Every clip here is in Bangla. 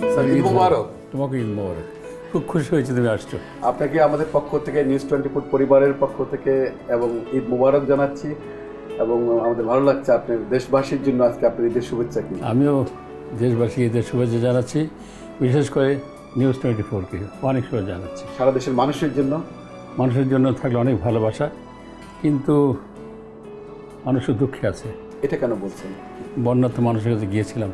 স্যার, ঈদ মোবারক। তোমাকে ঈদ মোবারক। খুব খুশি হয়েছে তুমি আসছো। আপনাকে আমাদের পক্ষ থেকে নিউজ 24 পরিবারের পক্ষ থেকে এবং ঈদ মোবারক জানাচ্ছি এবং আমাদের ভালো লাগছে আপনি দেশবাসীর জন্য আজকে আপনার ঈদের শুভেচ্ছা কি। আমিও দেশবাসী ঈদের শুভেচ্ছা জানাচ্ছি, বিশেষ করে নিউজ 24কে অনেক শুভেচ্ছা জানাচ্ছি। সারা দেশের মানুষের জন্য থাকলে অনেক ভালোবাসা, কিন্তু মানুষের দুঃখে আছে। এটা কেন বলছেন? বন্যার্ত মানুষের কাছে গিয়েছিলাম,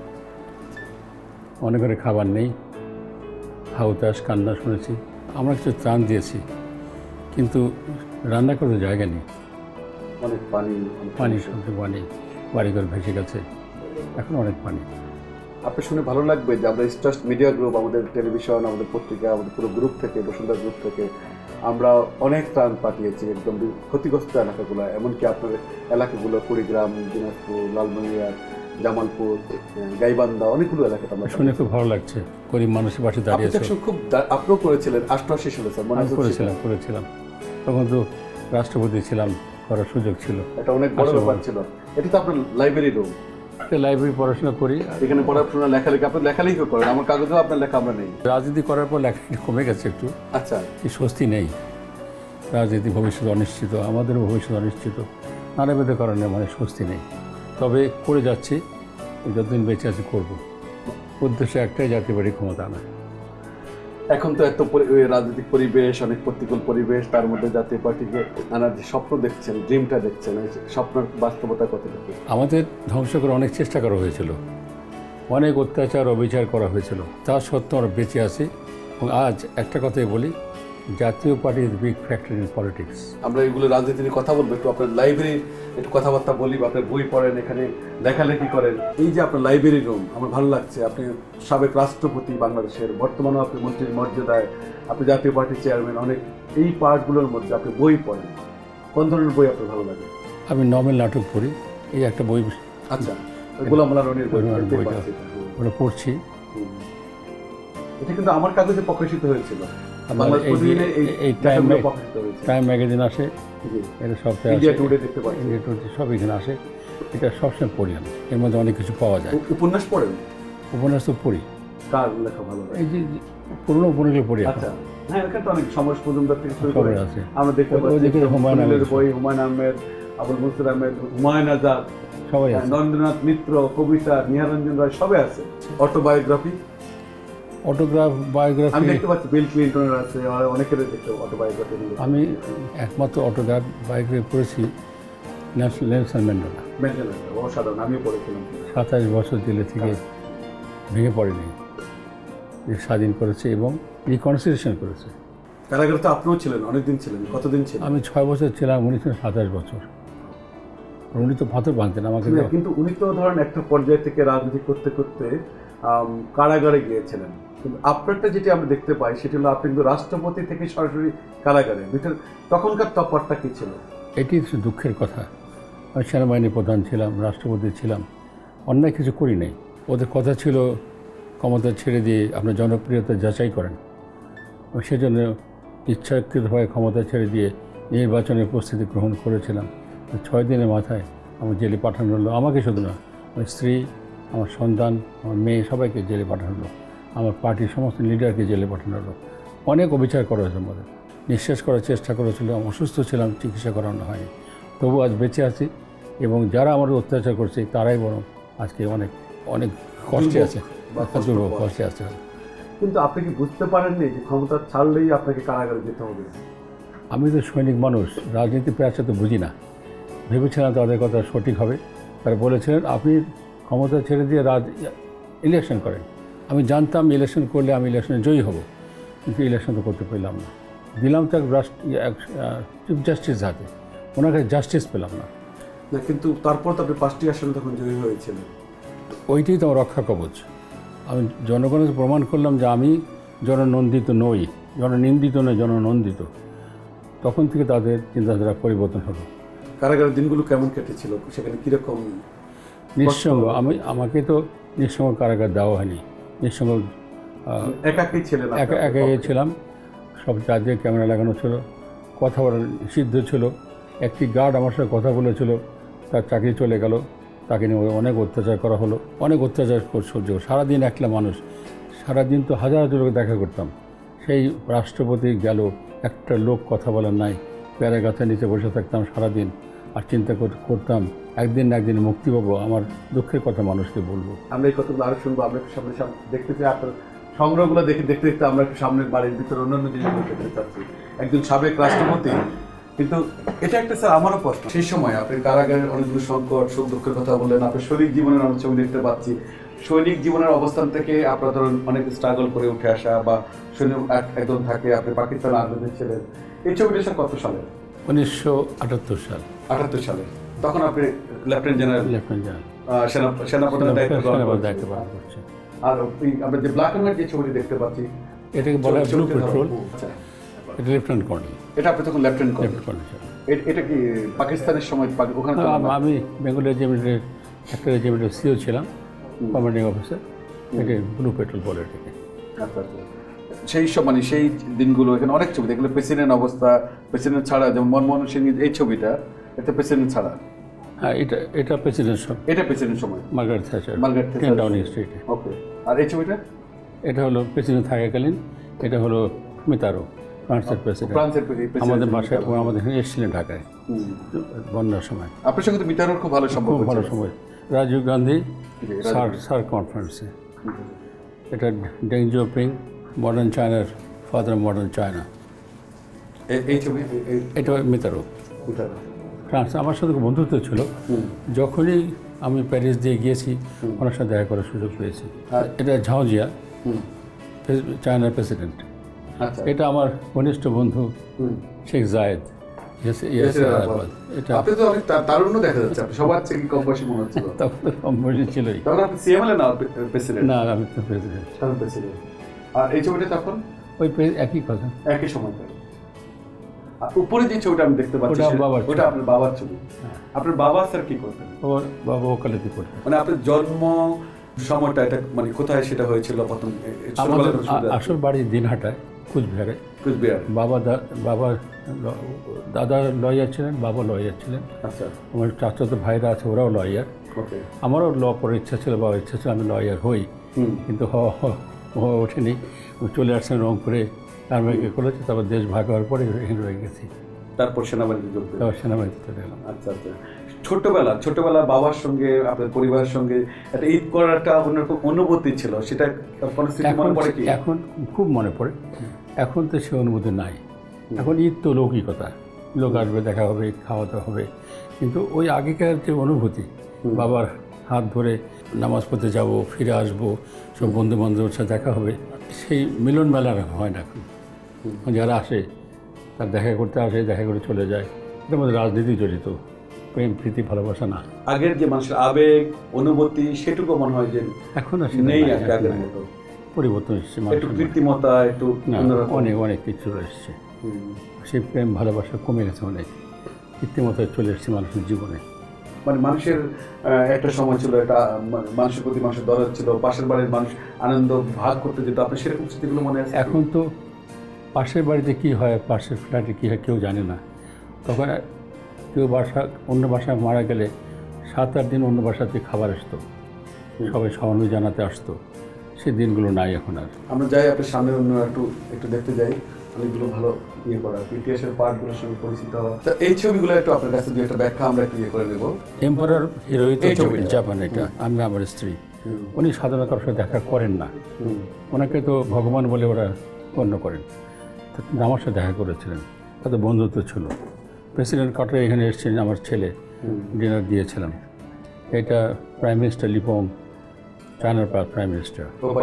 অনেক ঘরে খাবার নেই, হাউতাস কান্না শুনেছি। আমরা কিছু ত্রাণ দিয়েছি, কিন্তু রান্না করতে জায়গা নেই। অনেক পানি শুনতে পানি, বাড়িঘর ভেসে গেছে, এখন অনেক পানি। আপনি শুনে ভালো লাগবে যে আমরা স্টার্স মিডিয়া গ্রুপ, আমাদের টেলিভিশন, আমাদের পত্রিকা, আমাদের পুরো গ্রুপ থেকে, বসুন্ধরা গ্রুপ থেকে আমরা অনেক ত্রাণ পাঠিয়েছি একদম ক্ষতিগ্রস্ত এলাকাগুলো, এমনকি আপনার এলাকাগুলো কুড়িগ্রাম, দিনাজপুর, লালমনিরহাট, জামালপুর, গাইবান্ধা, অনেকগুলো এলাকাতে আমরা শুনে খুব ভালো লাগছে। গরিব মানুষের পাশে দাঁড়িয়েছে। খুব আপনিও করেছিলেন 88 সালে স্যার, মনে করেছিলাম। তখন তো রাষ্ট্রপতি ছিলাম, করার সুযোগ ছিল। এটা অনেক বড় ব্যাপার ছিল। এটা তো আপনার লাইব্রেরি রুম, লাইব্রেরি পড়াশোনা করি, এখানে পড়াশোনা লেখালেখি, আপনি লেখালেখি করেন, আমার কাগজেও আপনার লেখা আমরা নেই। রাজনীতি করার পর লেখালেখি কমে গেছে একটু। আচ্ছা, কি স্বস্তি নেই, রাজনীতি ভবিষ্যৎ অনিশ্চিত, আমাদেরও ভবিষ্যৎ অনিশ্চিত, নানাবিধ কারণে মানে স্বস্তি নেই। তবে করে যাচ্ছি, যতদিন বেঁচে আছি করবো। উদ্দেশ্য একটাই, জাতীয় পার্টি ক্ষমতা আনা। এখন তো এত রাজনৈতিক পরিবেশ, অনেক প্রতিকূল পরিবেশ, তার মধ্যে জাতীয় পার্টিকে নানা যে স্বপ্ন দেখছেন, ড্রিমটা দেখছেন, এই স্বপ্নের বাস্তবতা কতটুকু? আমাদের ধ্বংস করে অনেক চেষ্টা করা হয়েছিল, অনেক অত্যাচার অবিচার করা হয়েছিল, তা সত্ত্বেও আমরা বেঁচে আছি। এবং আজ একটা কথাই বলি, Jatiya Party is big factor in politics. আমরা এগুলো রাজনীতি নিয়ে কথা বলবো, একটু আপনার লাইব্রেরি একটু কথাবার্তা বলি, আপনার বই পড়েন, এখানে লেখালেখি করেন। এই যে আপনার লাইব্রেরি রুম, আমার ভালো লাগছে। আপনি সাবেক রাষ্ট্রপতি বাংলাদেশের, বর্তমানেও আপনি মন্ত্রীর মর্যাদায়, আপনি জাতীয় পার্টির চেয়ারম্যান, অনেক এই পার্টগুলোর মধ্যে আপনি বই পড়েন। কোন ধরনের বই আপনার ভালো লাগে? আমি নভেল নাটক পড়ি, এই একটা বই। আচ্ছা, গোলাম মোল্লা রনির বই, ওটা পড়ছি। এটা কিন্তু আমার কাগজে প্রকাশিত হয়েছিল, টাইম ম্যাগাজিন আসে, এটা সপ্তাহে ইন্ডিয়া টুডে দেখতে পাচ্ছি, ইন্ডিয়া টুডে সব এখানে আসে। এটা সবসময় পড়ি আমি, এর মধ্যে অনেক কিছু পাওয়া যায়। উপন্যাস পড়েন? উপন্যাস তো পড়ি। কার লেখা ভালো লাগে? এই যে পুরোনো উপন্যাসগুলো পড়ি। আচ্ছা, হ্যাঁ, এখানে তো অনেক সমরেশ মজুমদার থেকে শুরু করে আছে, আমরা দেখতে পাচ্ছি হুমায়ুনের বই, হুমায়ুন আহমেদ, আবুল মনসুর আহমেদ, হুমায়ুন আজাদ, সবাই আছে, নরেন্দ্রনাথ মিত্র, কবিতা, নিহারঞ্জন রায়, সবাই আছে। অটোবায়োগ্রাফি আমি দেখতে পাচ্ছি, বিল ক্লিন্টনের আছে, অনেকের দেখতে অটোবায়োগ্রাফি। আমি একমাত্র অটোবায়োগ্রাফি পড়েছি নেলসন ম্যান্ডেলা। অসাধারণ, আমিও পড়েছিলাম। 27 বছর জেলে থেকে ভেঙে পড়েনি, স্বাধীন করেছে এবং রিকনসিলিয়েশন করেছে। কারাগারে তো আপনিও ছিলেন, অনেকদিন ছিলেন। কতদিন ছিলেন? আমি 6 বছর ছিলাম, উনি ছিলেন 27 বছর। উনি তো পাথর ভাঙতেন আমাকে। কিন্তু উনি তো ধরেন একটা পর্যায় থেকে রাজনীতি করতে করতে কারাগারে গিয়েছিলেন, কিন্তু আপনারটা যেটি আমরা দেখতে পাই সেটি হলো আপনি কিন্তু রাষ্ট্রপতি থেকে সরাসরি কারাগারে। দুইটার তখনকার তফাৎটা কি ছিল? এটি দুঃখের কথা। আমি সেনাবাহিনী প্রধান ছিলাম, রাষ্ট্রপতি ছিলাম, অন্যায় কিছু করি নাই। ওদের কথা ছিল ক্ষমতা ছেড়ে দিয়ে আপনার জনপ্রিয়তা যাচাই করেন, সেজন্য ইচ্ছাকৃতভাবে ক্ষমতা ছেড়ে দিয়ে নির্বাচনের প্রস্তুতি গ্রহণ করেছিলাম। 6 দিনের মাথায় আমার জেলে পাঠানো হলো। আমাকে শুধু না, আমার স্ত্রী, আমার সন্তান, আমার মেয়ে, সবাইকে জেলে পাঠানো হলো। আমার পার্টির সমস্ত লিডারকে জেলে পাঠানো হলো। অনেক অবিচার করা হয়েছে আমাদের, নিঃশ্বাস করার চেষ্টা করেছিল। আমি অসুস্থ ছিলাম, চিকিৎসা করানো হয়নি, তবু আজ বেঁচে আছি। এবং যারা আমার অত্যাচার করছে তারাই বরং আজকে অনেক অনেক কষ্টে আছে, কষ্টে আছে। কিন্তু আপনি কি বুঝতে পারেননি যে ক্ষমতা ছাড়লেই আপনাকে কারাগারে যেতে হবে? আমি তো সৈনিক মানুষ, রাজনীতি পেঁচা তো বুঝি না। ভেবেছিলাম তাদের কথা সঠিক হবে। তারা বলেছিলেন আপনি ক্ষমতা ছেড়ে দিয়ে ইলেকশন করেন। আমি জানতাম ইলেকশন করলে আমি ইলেকশনে জয়ী হব, কিন্তু ইলেকশন তো করতে পারলাম না। দিলাম তো চিফ জাস্টিস হাতে, ওনার কাছে জাস্টিস পেলাম না। কিন্তু তারপর তো আপনি 5টি আসনে তখন জয়ী হয়েছিলেন। ওইটাই তো আমার রক্ষা কবচ। আমি জনগণকে প্রমাণ করলাম যে আমি জননন্দিত নই, জননিন্দিত নই, জননন্দিত। তখন থেকে তাদের চিন্তাধারা পরিবর্তন হলো। কারাগারের দিনগুলো কেমন কেটেছিল, সেখানে কীরকম? নিঃসঙ্গ, আমাকে তো নিঃসঙ্গ কারাগার দেওয়া হয়নি। নিঃসঙ্গ একাই ছিলেন? একাই ছিলাম। সব চারদিকে ক্যামেরা লাগানো ছিল, কথা বলার নিষিদ্ধ ছিল। একটি গার্ড আমার সাথে কথা বলেছিল, তার চাকরি চলে গেল, তাকে নিয়ে অনেক অত্যাচার করা হলো, অনেক অত্যাচার সহ্য। সারাদিন একলা মানুষ, সারাদিন তো হাজার হাজার লোক দেখা করতাম। সেই রাষ্ট্রপতি গেল, একটা লোক কথা বলার নাই, পেয়ারা গাছের নিচে বসে থাকতাম সারাদিন আর চিন্তা করতাম একদিন না একদিন মুক্তি পাবো, আমার দুঃখের কথা মানুষকে বলবো। আমরা এই কথাগুলো আরো শুনবো, আমরা একটু সামনে দেখতে চাই আপনার সংগ্রহগুলো দেখতে দেখতে আমরা একটু সামনের বাড়ির ভিতরে অন্যান্য জিনিসগুলো দেখতে চাচ্ছি। একজন সাবেক রাষ্ট্রপতি, কিন্তু এটা একটা স্যার আমারও প্রশ্ন, সেই সময় আপনি কারাগারের অনেকগুলো সংকট সুখ দুঃখের কথা বললেন, আপনার সৈনিক জীবনের অনেক ছবি দেখতে পাচ্ছি। সৈনিক জীবনের অবস্থান থেকে আপনার ধরুন অনেক স্ট্রাগল করে উঠে আসা, বা সৈনিক একজন থাকে, আপনি পাকিস্তান আর্মিতে ছিলেন। এই ছবিটা স্যার কত সালে? 1978 সাল। 78 সালে। তখন আপনি লেফটেন্যান্ট জেনারেল সেনাপ্রধানের দায়িত্ব পালন করছেন। আর আমরা যে ব্ল্যাক এন্ড হোয়াইট যে ছবিটি দেখতে পাচ্ছি, এটাকে বলা হয় ব্লু পেট্রোল। এটা লেফটেন্যান্ট কর্নেল। এটা আপনি তখন লেফটেন্যান্ট কর্নেল। এটা কি পাকিস্তানের সময় ওখানে? আমি বেঙ্গল রেজিমেন্টের একটা রেজিমেন্টের সিও ছিলাম, কমান্ডিং অফিসার। এটা ব্লু পেট্রোল বলে এটাকে। আচ্ছা আচ্ছা। সেই সব মানে সেই দিনগুলো এখানে অনেক ছবি দেখলে, প্রেসিডেন্ট অবস্থা, প্রেসিডেন্ট ছাড়া, যেমন মনমোহন সিং এই ছবিটা, এটা প্রেসিডেন্ট ছাড়া। হ্যাঁ, এটা প্রেসিডেন্ট সময়। এটা প্রেসিডেন্ট সময়, মার্গারেট থ্যাচার, 10 ডাউনিং স্ট্রিটে। ওকে। আর এই ছবিটা? এটা হলো প্রেসিডেন্ট থাকাকালীন, এটা হলো মিতারো, ফ্রান্সের প্রেসিডেন্ট। আমাদের বাসায় আমাদের এখানে এসেছিলেন ঢাকায় বন্যার সময়। আপনার সঙ্গে তো মিতারোর খুব ভালো সম্পর্ক। খুব ভালো সময়। রাজীব গান্ধী সার কনফারেন্সে। এটা ডেং জিওপিং, মডার্ন চায়নার ফাদার অফ মডার্ন চায়না। এই ছবি এটা মিতারো। ফ্রান্স আমার সাথে বন্ধুত্ব ছিল। যখনই আমি প্যারিস দিয়ে গিয়েছি ওনার সাথে দেখা করার সুযোগ পেয়েছি। এটা ঝাওজিয়া, চায়নার প্রেসিডেন্ট। এটা আমার ঘনিষ্ঠ বন্ধু শেখ জায়েদ। এটা আপনি তো অনেক তারুণ্য দেখা যাচ্ছে, সবার থেকে কম বয়সী মনে হচ্ছে। তখন তো কম বয়সী ছিলই। তখন আপনি সিএমএল না প্রেসিডেন্ট? না, আমি তো প্রেসিডেন্ট। আর এই ছবিটা তখন ওই একই কথা, একই সময়। উপরে যে ছবিটা আমি দেখতে পাচ্ছি ওটা আপনার বাবার ছবি। আপনার বাবা স্যার কি করতেন? ওর বাবা ওকালতি করতেন। মানে আপনার জন্ম সময়টা এটা মানে কোথায় সেটা হয়েছিল প্রথম? আমাদের আসল বাড়ি দিনহাটায়, কুচবিহারে। বাবা দাদা লয়ার ছিলেন, বাবা লয়ার ছিলেন। আচ্ছা। আমার চাচাতো ভাইরা আছে, ওরাও লয়ার। আমারও ল পড়ার ইচ্ছা ছিল, বাবার ইচ্ছা ছিল আমি লয়ার হই, কিন্তু হওয়া ওঠেনি। চলে আসছেন রংপুরে, আর্মিকে করেছে, তারপর দেশ ভাগ হওয়ার পরে এখানে রয়ে গেছি। তারপর সেনাবাহিনীতে যোগ দিলেন? সেনাবাহিনীতে চলে গেলাম। আচ্ছা আচ্ছা। ছোটবেলা বাবার সঙ্গে আপনার পরিবারের সঙ্গে একটা ঈদ করার একটা অন্যরকম অনুভূতি ছিল, সেটা মনে পড়ে কি? এখন খুব মনে পড়ে। এখন তো সে অনুভূতি নাই। এখন ঈদ তো লৌকিকতা, লোক আসবে, দেখা হবে, খাওয়া দাওয়া হবে, কিন্তু ওই আগেকার যে অনুভূতি, বাবার হাত ধরে নামাজ পড়তে যাব, ফিরে আসবো, সব বন্ধু বান্ধবের সাথে দেখা হবে, সেই মিলন মেলা হয় না এখন। যারা আসে তার দেখা করতে আসে, দেখা করে চলে যায়। এটার মধ্যে রাজনীতি জড়িত, প্রেম প্রীতি ভালোবাসা না। আগের যে মানুষের আবেগ অনুভূতি সেটুকু মনে হয় যে এখন নেই, আগের মতো পরিবর্তন এসেছে, একটু কৃত্রিমতা, একটু অনেক কিছু এসছে। সেই প্রেম ভালোবাসা কমে গেছে, অনেক কৃত্রিমতায় চলে এসেছে মানুষের জীবনে। মানে মানুষের একটা সময় ছিল, একটা মানুষের প্রতি মানুষের দরদ ছিল, পাশের বাড়ির মানুষ আনন্দ ভাগ করতে যেত। আপনার সেরকম স্মৃতিগুলো মনে আছে? এখন তো পাশের বাড়িতে কী হয়, পাশের ফ্ল্যাটে কী হয় কেউ জানে না। তখন কেউ অন্য বাসায় মারা গেলে 7-8 দিন অন্য বাসাতে খাবার আসতো, সবাই সমানুভূতি জানাতে আসতো। সেই দিনগুলো নাই এখন আর। আমরা যাই আপনার সামনে অন্য একটু দেখতে যাই, অনেকগুলো ভালো করা ইতিহাসের পার্টগুলোর সঙ্গে পরিচিত হওয়া। এই ছবিগুলো একটু আপনার কাছে দুই একটা ব্যাখ্যা আমরা একটু করে নেব। এম্পারার হিরোহিত জাপান, এটা আমি আমার স্ত্রী। উনি সাধারণ কারোর সাথে দেখা করেন না, ওনাকে তো ভগবান বলে ওরা গণ্য করেন। আমার সাথে দেখা করেছিলেন, তাদের বন্ধুত্ব ছিল। প্রেসিডেন্ট কার্টার এখানে এসেছিলেন, আমার ছেলে ডিনার দিয়েছিলাম। এটা প্রাইম মিনিস্টার লিপং, চায়নার প্রাইম মিনিস্টার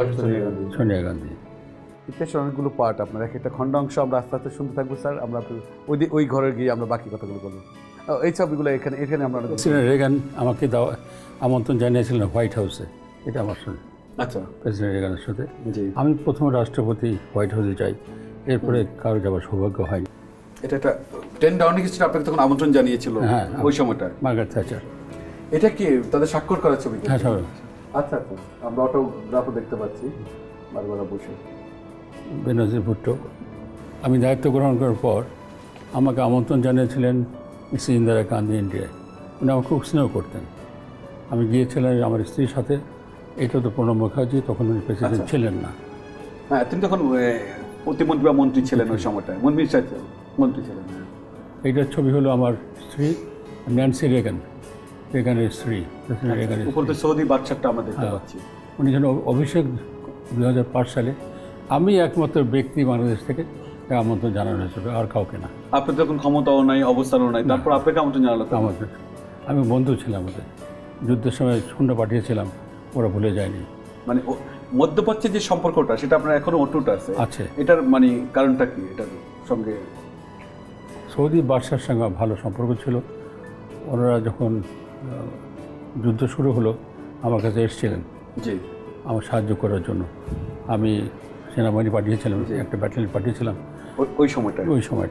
সোনিয়া গান্ধী। ইতিহাসের অনেকগুলো পার্ট, আপনার এক একটা খণ্ড অংশ আমরা আস্তে আস্তে শুনতে থাকবো স্যার। আমরা ওই ঘরে গিয়ে আমরা বাকি কথাগুলো বলবো। এই ছবিগুলো এখানে আমরা প্রেসিডেন্ট রেগান আমাকে আমন্ত্রণ জানিয়েছিলেন হোয়াইট হাউসে, এটা আমার সঙ্গে। আচ্ছা। প্রেসিডেন্ট রেগানের সাথে আমি প্রথম রাষ্ট্রপতি হোয়াইট হাউসে যাই, এরপরে কারো যাওয়ার সৌভাগ্য হয়নি। এটা একটা 10 ডাউনিং স্ট্রিট আপনাকে তখন আমন্ত্রণ জানিয়েছিল? হ্যাঁ, ওই সময়টা। Margaret Thatcher. এটা কি তাদের স্বাক্ষর করার ছবি? হ্যাঁ, সব। আচ্ছা আচ্ছা, আমরা অটোগ্রাফও দেখতে পাচ্ছি বারবার বসে। বেনজির ভুট্টো। আমি দায়িত্ব গ্রহণ করার পর আমাকে আমন্ত্রণ জানিয়েছিলেন মিসেস ইন্দিরা গান্ধী ইন্ডিয়ায়। উনি আমাকে খুব স্নেহ করতেন। আমি গিয়েছিলাম আমার স্ত্রীর সাথে। এটা তো প্রণব মুখার্জি, তখন উনি প্রেসিডেন্ট ছিলেন না। হ্যাঁ, তিনি তখন প্রতিমন্ত্রী বা মন্ত্রী ছিলেন ওই সময়টায়, মন্ত্রী ছিলেন। এইটার ছবি হলো আমার স্ত্রী ন্যান্সি রেগান, রেগানের স্ত্রী, প্রেসিডেন্ট রেগানের উপর তো সৌদি বাদশাহটা আমরা দেখতে পাচ্ছি। উনি যেন অভিষেক 2005 সালে আমি একমাত্র ব্যক্তি বাংলাদেশ থেকে আমন্ত্রণ জানানো হয়েছিল, আর কাউকে না। আপনার তখন ক্ষমতাও নাই, অবস্থানও নাই, তারপর আপনাকে আমন্ত্রণ জানালো? আমাদের, আমি বন্ধু ছিলাম ওদের, যুদ্ধের সময় সৈন্য পাঠিয়েছিলাম, ওরা ভুলে যায়নি। মানে মধ্যপ্রাচ্যের যে সম্পর্কটা সেটা আপনার এখনো অটুট আছে? আছে। এটার মানে কারণটা কি? এটার সঙ্গে সৌদি বাদশার সঙ্গে ভালো সম্পর্ক ছিল। ওনারা যখন যুদ্ধ শুরু হলো আমার কাছে এসেছিলেন জি আমার সাহায্য করার জন্য। আমি সেনাবাহিনী পাঠিয়েছিলাম, একটা ব্যাটালিয়ন পাঠিয়েছিলাম ওই সময়টায়।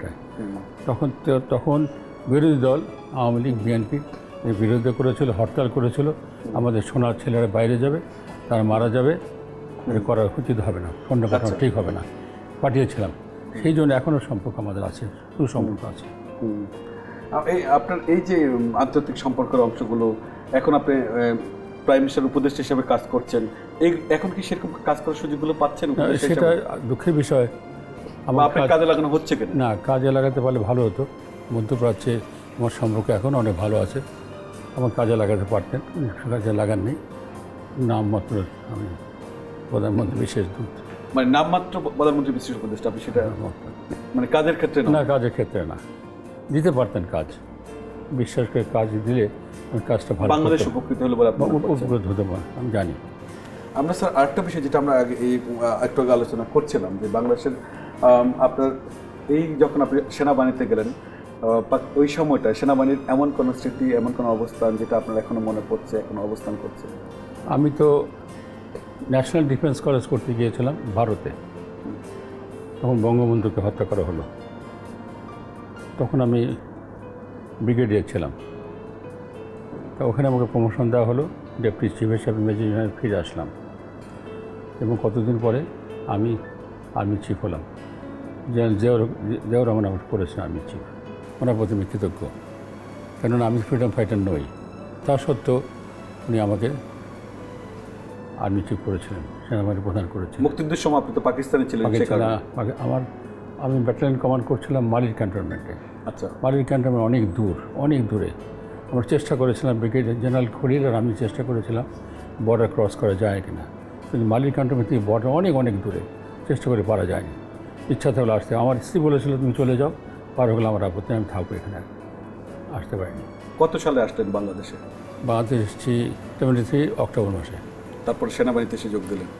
তখন বিরোধী দল আওয়ামী লীগ, বিএনপি বিরোধিতা করেছিল, হরতাল করেছিল, আমাদের সোনার ছেলেরা বাইরে যাবে, তারা মারা যাবে, এটা করা উচিত হবে না, সৈন্য পাঠানো ঠিক হবে না, পাঠিয়েছিলাম। সেই জন্য এখনও সম্পর্ক আমাদের আছে, সুসম্পর্ক আছে। আপনার এই যে আন্তর্জাতিক সম্পর্কের অংশগুলো, এখন আপনি প্রাইম মিনিস্টার উপদেষ্টা হিসেবে কাজ করছেন, এখন কি সেরকম কাজ করার সুযোগগুলো পাচ্ছেন? সেটা দুঃখের বিষয়। আপনার কাজে লাগানো হচ্ছে কিনা? না, কাজে লাগাতে পারলে ভালো হতো। মধ্যপ্রাচ্যে আমার সম্পর্ক এখন অনেক ভালো আছে, আমার কাজে লাগাতে পারতেন, কাজে লাগাননি। নামমাত্র আমি প্রধানমন্ত্রী বিশেষ দূত। মানে নামমাত্র প্রধানমন্ত্রী বিশেষ উপদেষ্টা, আপনি সেটা মানে কাজের ক্ষেত্রে না? কাজের ক্ষেত্রে না, দিতে পারতেন কাজ, বিশ্বাস করে কাজ দিলে কাজটা ভালো, বাংলাদেশ উপকৃত হলো বলে আপনি উপকৃত হতে পারেন, আমি জানি। আমরা স্যার আরেকটা বিষয় যেটা আমরা আগে একটু আগে আলোচনা করছিলাম, যে বাংলাদেশের আপনার এই যখন আপনি সেনাবাহিনীতে গেলেন, ওই সময়টা সেনাবাহিনীর এমন কোনো স্মৃতি, এমন কোনো অবস্থান যেটা আপনার এখনো মনে পড়ছে, এখনো অবস্থান করছে? আমি তো ন্যাশনাল ডিফেন্স কলেজ করতে গিয়েছিলাম ভারতে, তখন বঙ্গবন্ধুকে হত্যা করা হলো। তখন আমি ব্রিগেডিয়ার ছিলাম, তা ওখানে আমাকে প্রমোশন দেওয়া হলো, ডেপুটি চিফ হিসাবে মেজর জেনারেল ফিরে আসলাম, এবং কতদিন পরে আমি আর্মি চিফ হলাম। জিয়াউর রহমান আমার করেছেন আর্মি চিফ, ওনার প্রতি আমি কৃতজ্ঞ, কেননা আমি ফ্রিডম ফাইটার নই, তা সত্ত্বেও উনি আমাকে আর্মি চিফ করেছিলেন, সেনাবাহিনী প্রধান করেছিলেন। মুক্তিযুদ্ধের সময় আপনি তো পাকিস্তানে ছিলেন? আমি ব্যাটালিয়ন কমান্ড করছিলাম মালির ক্যান্টনমেন্টে। আচ্ছা। মালির ক্যান্টনমেন্ট অনেক দূরে। আমরা চেষ্টা করেছিলাম, ব্রিগেডিয়ার জেনারেল খলিল আর আমি চেষ্টা করেছিলাম বর্ডার ক্রস করা যায় কিনা, কিন্তু মালির ক্যান্টনমেন্ট থেকে বর্ডার অনেক দূরে, চেষ্টা করে পারা যায়নি। ইচ্ছা থাকলে আসতে, আমার স্ত্রী বলেছিল তুমি চলে যাও, পার হলে আমার আপত্তি, আমি থাকবো এখানে, আসতে পারিনি। কত সালে আসলেন বাংলাদেশে? বাংলাদেশ এসেছি 73 অক্টোবর মাসে। তারপর সেনাবাহিনীতে এসে যোগ দিলেন?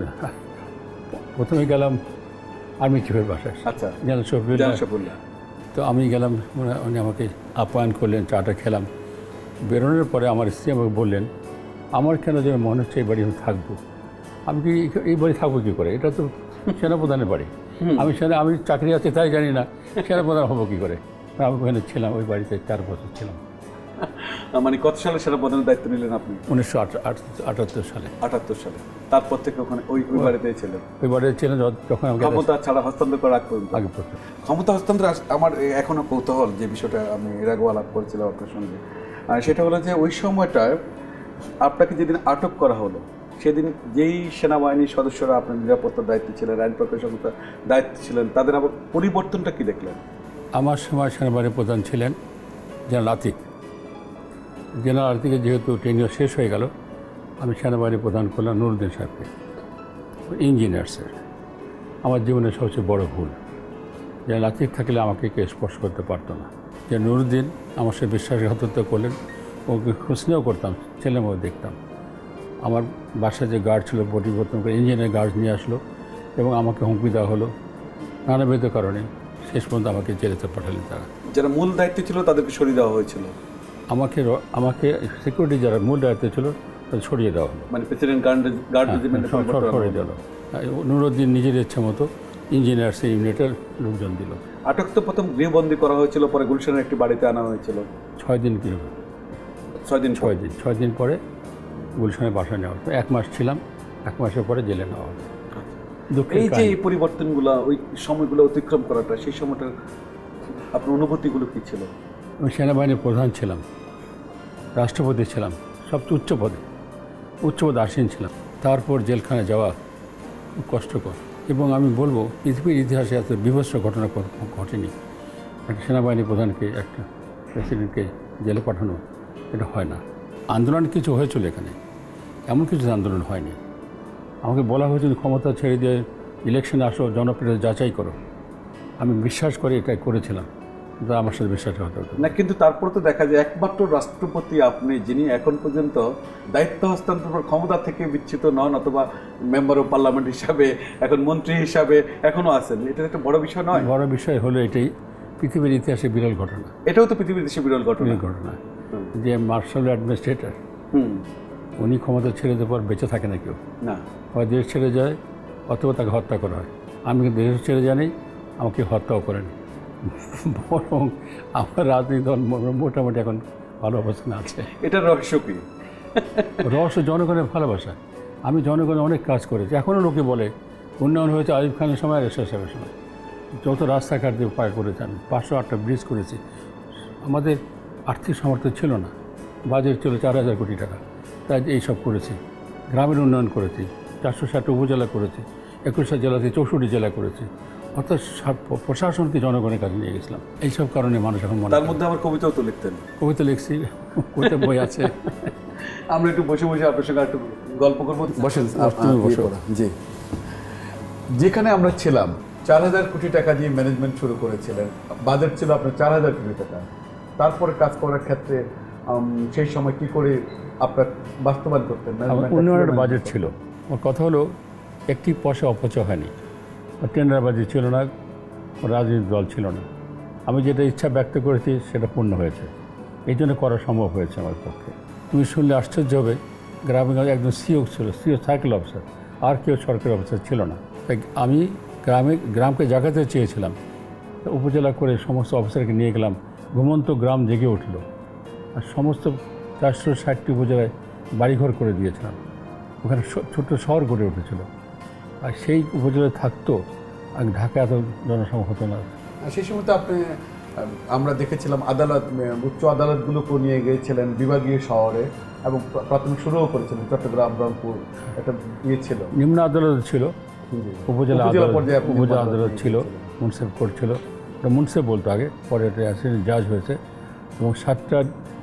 প্রথমে গেলাম আর্মি চিফের বাসায়। আচ্ছা। জেনারেল শফিউল্লাহ। তো আমি গেলাম, উনি আমাকে আপ্যায়ন করলেন, চাটা খেলাম। বেরোনোর পরে আমার স্ত্রী আমাকে বললেন, আমার কেন যেন মনে হচ্ছে এই বাড়ি আমি থাকবো। আমি কি এই বাড়ি থাকবো কী করে, এটা তো সেনাপ্রধানের বাড়ি, আমি চাকরি আছে তাই জানি না, সেনাপ্রধান হবো কী করে। আমি ওখানে ছিলাম, ওই বাড়িতে 4 বছর ছিলাম। মানে কত সালে সেনাপ্রধানের দায়িত্ব নিলেন আপনি? 1978 সালে। 78 সালে। তারপর থেকে ওখানে ওই বাড়িতেই ছিলেন? ওই বাড়িতে ছিলেন যখন আমি ক্ষমতা ছাড়া হস্তান্তর করার আগ পর্যন্ত? আগে পর্যন্ত। ক্ষমতা হস্তান্তর আমার এখনো কৌতূহল, যে বিষয়টা আমি এর আগেও আলাপ করেছিলাম আপনার সঙ্গে, সেটা হলো যে ওই সময়টায় আপনাকে যেদিন আটক করা হলো, সেদিন যেই সেনাবাহিনীর সদস্যরা আপনার নিরাপত্তার দায়িত্বে ছিলেন, আইন প্রক্রিয়া সংস্থার দায়িত্বে ছিলেন, তাদের আবার পরিবর্তনটা কি দেখলেন? আমার সময় সেনাবাহিনীর প্রধান ছিলেন জেনারেল আতিক। জেনারেল আতিকের যেহেতু টেনিয়র শেষ হয়ে গেল, আমি সেনাবাহিনী প্রধান করলাম নুরুদ্দিন সাহেবকে, ইঞ্জিনিয়ার্সের। আমার জীবনের সবচেয়ে বড় ভুল, জেনারেল আতিক থাকলে আমাকে কেউ স্পর্শ করতে পারতো না। যে নুরুদ্দিন আমার সাথে বিশ্বাসঘাতকতা করলেন, ওকে খুশনিও করতাম, ছেলেমেয়েও দেখতাম। আমার বাসায় যে গার্ড ছিল পরিবর্তন করে ইঞ্জিনিয়ার গার্ড নিয়ে আসলো, এবং আমাকে হুমকি দেওয়া হলো নানাবিধ কারণে। শেষ পর্যন্ত আমাকে জেলেতে পাঠালেন তারা। যারা মূল দায়িত্বে ছিল তাদেরকে সরিয়ে দেওয়া হয়েছিল? আমাকে সিকিউরিটি যারা মূল দায়িত্বে ছিল তাদের সরিয়ে দেওয়া হলো, মানে প্রেসিডেন্ট গার্ড সরিয়ে দিল। নুরুদ্দিন নিজের ইচ্ছে মতো ইঞ্জিনিয়ার্স ইউনিটের লোকজন দিল। আটক তো প্রথম গৃহবন্দী করা হয়েছিল, পরে গুলশানের একটি বাড়িতে আনা হয়েছিল। 6 দিন কি 6 দিন পরে গুলশানের বাসায় নেওয়া হলো। 1 মাস ছিলাম, 1 মাসের পরে জেলে নেওয়া হলো। এই যে এই পরিবর্তনগুলো, ওই সময়গুলো অতিক্রম করাটা, সেই সময়টার আপনার অনুভূতিগুলো কী ছিল? আমি সেনাবাহিনীর প্রধান ছিলাম, রাষ্ট্রপতি ছিলাম, সবচেয়ে উচ্চ পদে আসীন ছিলাম। তারপর জেলখানায় যাওয়া খুব কষ্টকর। এবং আমি বলবো পৃথিবীর ইতিহাসে এত বিভৎস ঘটনা ঘটেনি। একটা সেনাবাহিনী প্রধানকে, একটা প্রেসিডেন্টকে জেলে পাঠানো, এটা হয় না। আন্দোলন কিছু হয়েছিল এখানে, এমন কিছু আন্দোলন হয়নি। আমাকে বলা হয়েছিল ক্ষমতা ছেড়ে দিয়ে ইলেকশনে আসো, জনপ্রিয়তা যাচাই করো। আমি বিশ্বাস করে এটাই করেছিলাম, কিন্তু আমার সাথে বিশ্বাস হতে হতো না। কিন্তু তারপর তো দেখা যায় একমাত্র রাষ্ট্রপতি আপনি, যিনি এখন পর্যন্ত দায়িত্ব হস্তান্তর ক্ষমতা থেকে বিচ্যুত নন, অথবা মেম্বার অফ পার্লামেন্ট হিসাবে, এখন মন্ত্রী হিসাবে এখনো আছেন। এটা একটা বড় বিষয় নয়? বড় বিষয় হলো এটাই, পৃথিবীর ইতিহাসে বিরল ঘটনা। এটাও তো পৃথিবীর দেশে বিরল ঘটনা। যে মার্শাল অ্যাডমিনিস্ট্রেটর, উনি ক্ষমতা ছেড়ে দেওয়ার পর বেঁচে থাকে না কেউ, না হয় দেশ ছেড়ে যায় অথবা তাকে হত্যা করা হয়। আমি কিন্তু দেশ ছেড়ে জানি, আমাকে হত্যাও করেন। বরং আমার রাজনীতি দল মোটামুটি এখন ভালো অবস্থানে আছে। এটা রহস্য কি? রহস্য জনগণের ভালোবাসা। আমি জনগণের অনেক কাজ করেছি। এখনও লোকে বলে উন্নয়ন হয়েছে আইয়ুব খানের সময় আর এরশাদ সাহেবের সময়। যত রাস্তাঘাট দিয়ে পার করেছি আমি, 508টা ব্রিজ করেছি। আমাদের আর্থিক সামর্থ্য ছিল না, বাজেট ছিল 4000 কোটি টাকা, তাই এইসব করেছি। গ্রামের উন্নয়ন করেছি, 460টা উপজেলা করেছি, 21টা জেলাতে 64 জেলা করেছি। অর্থাৎ প্রশাসনকে জনগণের কাছে নিয়ে গেছিলাম। এইসব কারণে মানুষ এখন মনে, তার মধ্যে আমার কবিতাও তো লিখতেন। কবিতা লিখছি, কবিতা বই আছে। আমরা একটু বসে বসে আপনার সঙ্গে একটু গল্প করবো। বসেন, তুমি বসো। জি, যেখানে আমরা ছিলাম 4000 কোটি টাকা দিয়ে ম্যানেজমেন্ট শুরু করেছিলেন, বাজেট ছিল আপনার 4000 কোটি টাকা। তারপরে কাজ করার ক্ষেত্রে সেই সময় কি করে আপনার বাস্তবায়ন করতেন? উন্নয়নের বাজেট ছিল। ওর কথা হলো একটি পয়সা অপচয় হয়নি, টেন্ডারবাজি ছিল না, রাজনৈতিক দল ছিল না। আমি যেটা ইচ্ছা ব্যক্ত করেছি সেটা পূর্ণ হয়েছে, এই জন্য করা সম্ভব হয়েছে আমার পক্ষে। তুমি শুনলে আশ্চর্য হবে, গ্রামে একজন সিও ছিল, সিও সার্কেল অফিসার, আর কেউ সরকারি অফিসার ছিল না। তাই আমি গ্রামকে জাগাতে চেয়েছিলাম, উপজেলা করে সমস্ত অফিসারকে নিয়ে গেলাম। ঘুমন্ত গ্রাম জেগে উঠল, আর সমস্ত 460টি উপজেলায় বাড়িঘর করে দিয়েছিলাম। ওখানে ছোট্ট শহর গড়ে উঠেছিল, আর সেই উপজেলায় থাকতো। আর ঢাকা এত জনসংখ্যা হতো না। সেই সময় তো আপনি, আমরা দেখেছিলাম আদালত, উচ্চ আদালতগুলোকেও নিয়ে গিয়েছিলেন বিভাগীয় শহরে, এবং প্রাথমিক শুরুও করেছিলেন চট্টগ্রাম, রংপুর। একটা ইয়ে ছিল, নিম্ন আদালত ছিল, উপজেলা আদালত ছিল, মুন্সিফ কোর্ট ছিল। ওটা মুন্সিফ বলতো আগে, পরে এটা অ্যাসিস্ট্যান্ট জাজ হয়েছে। এবং 7টা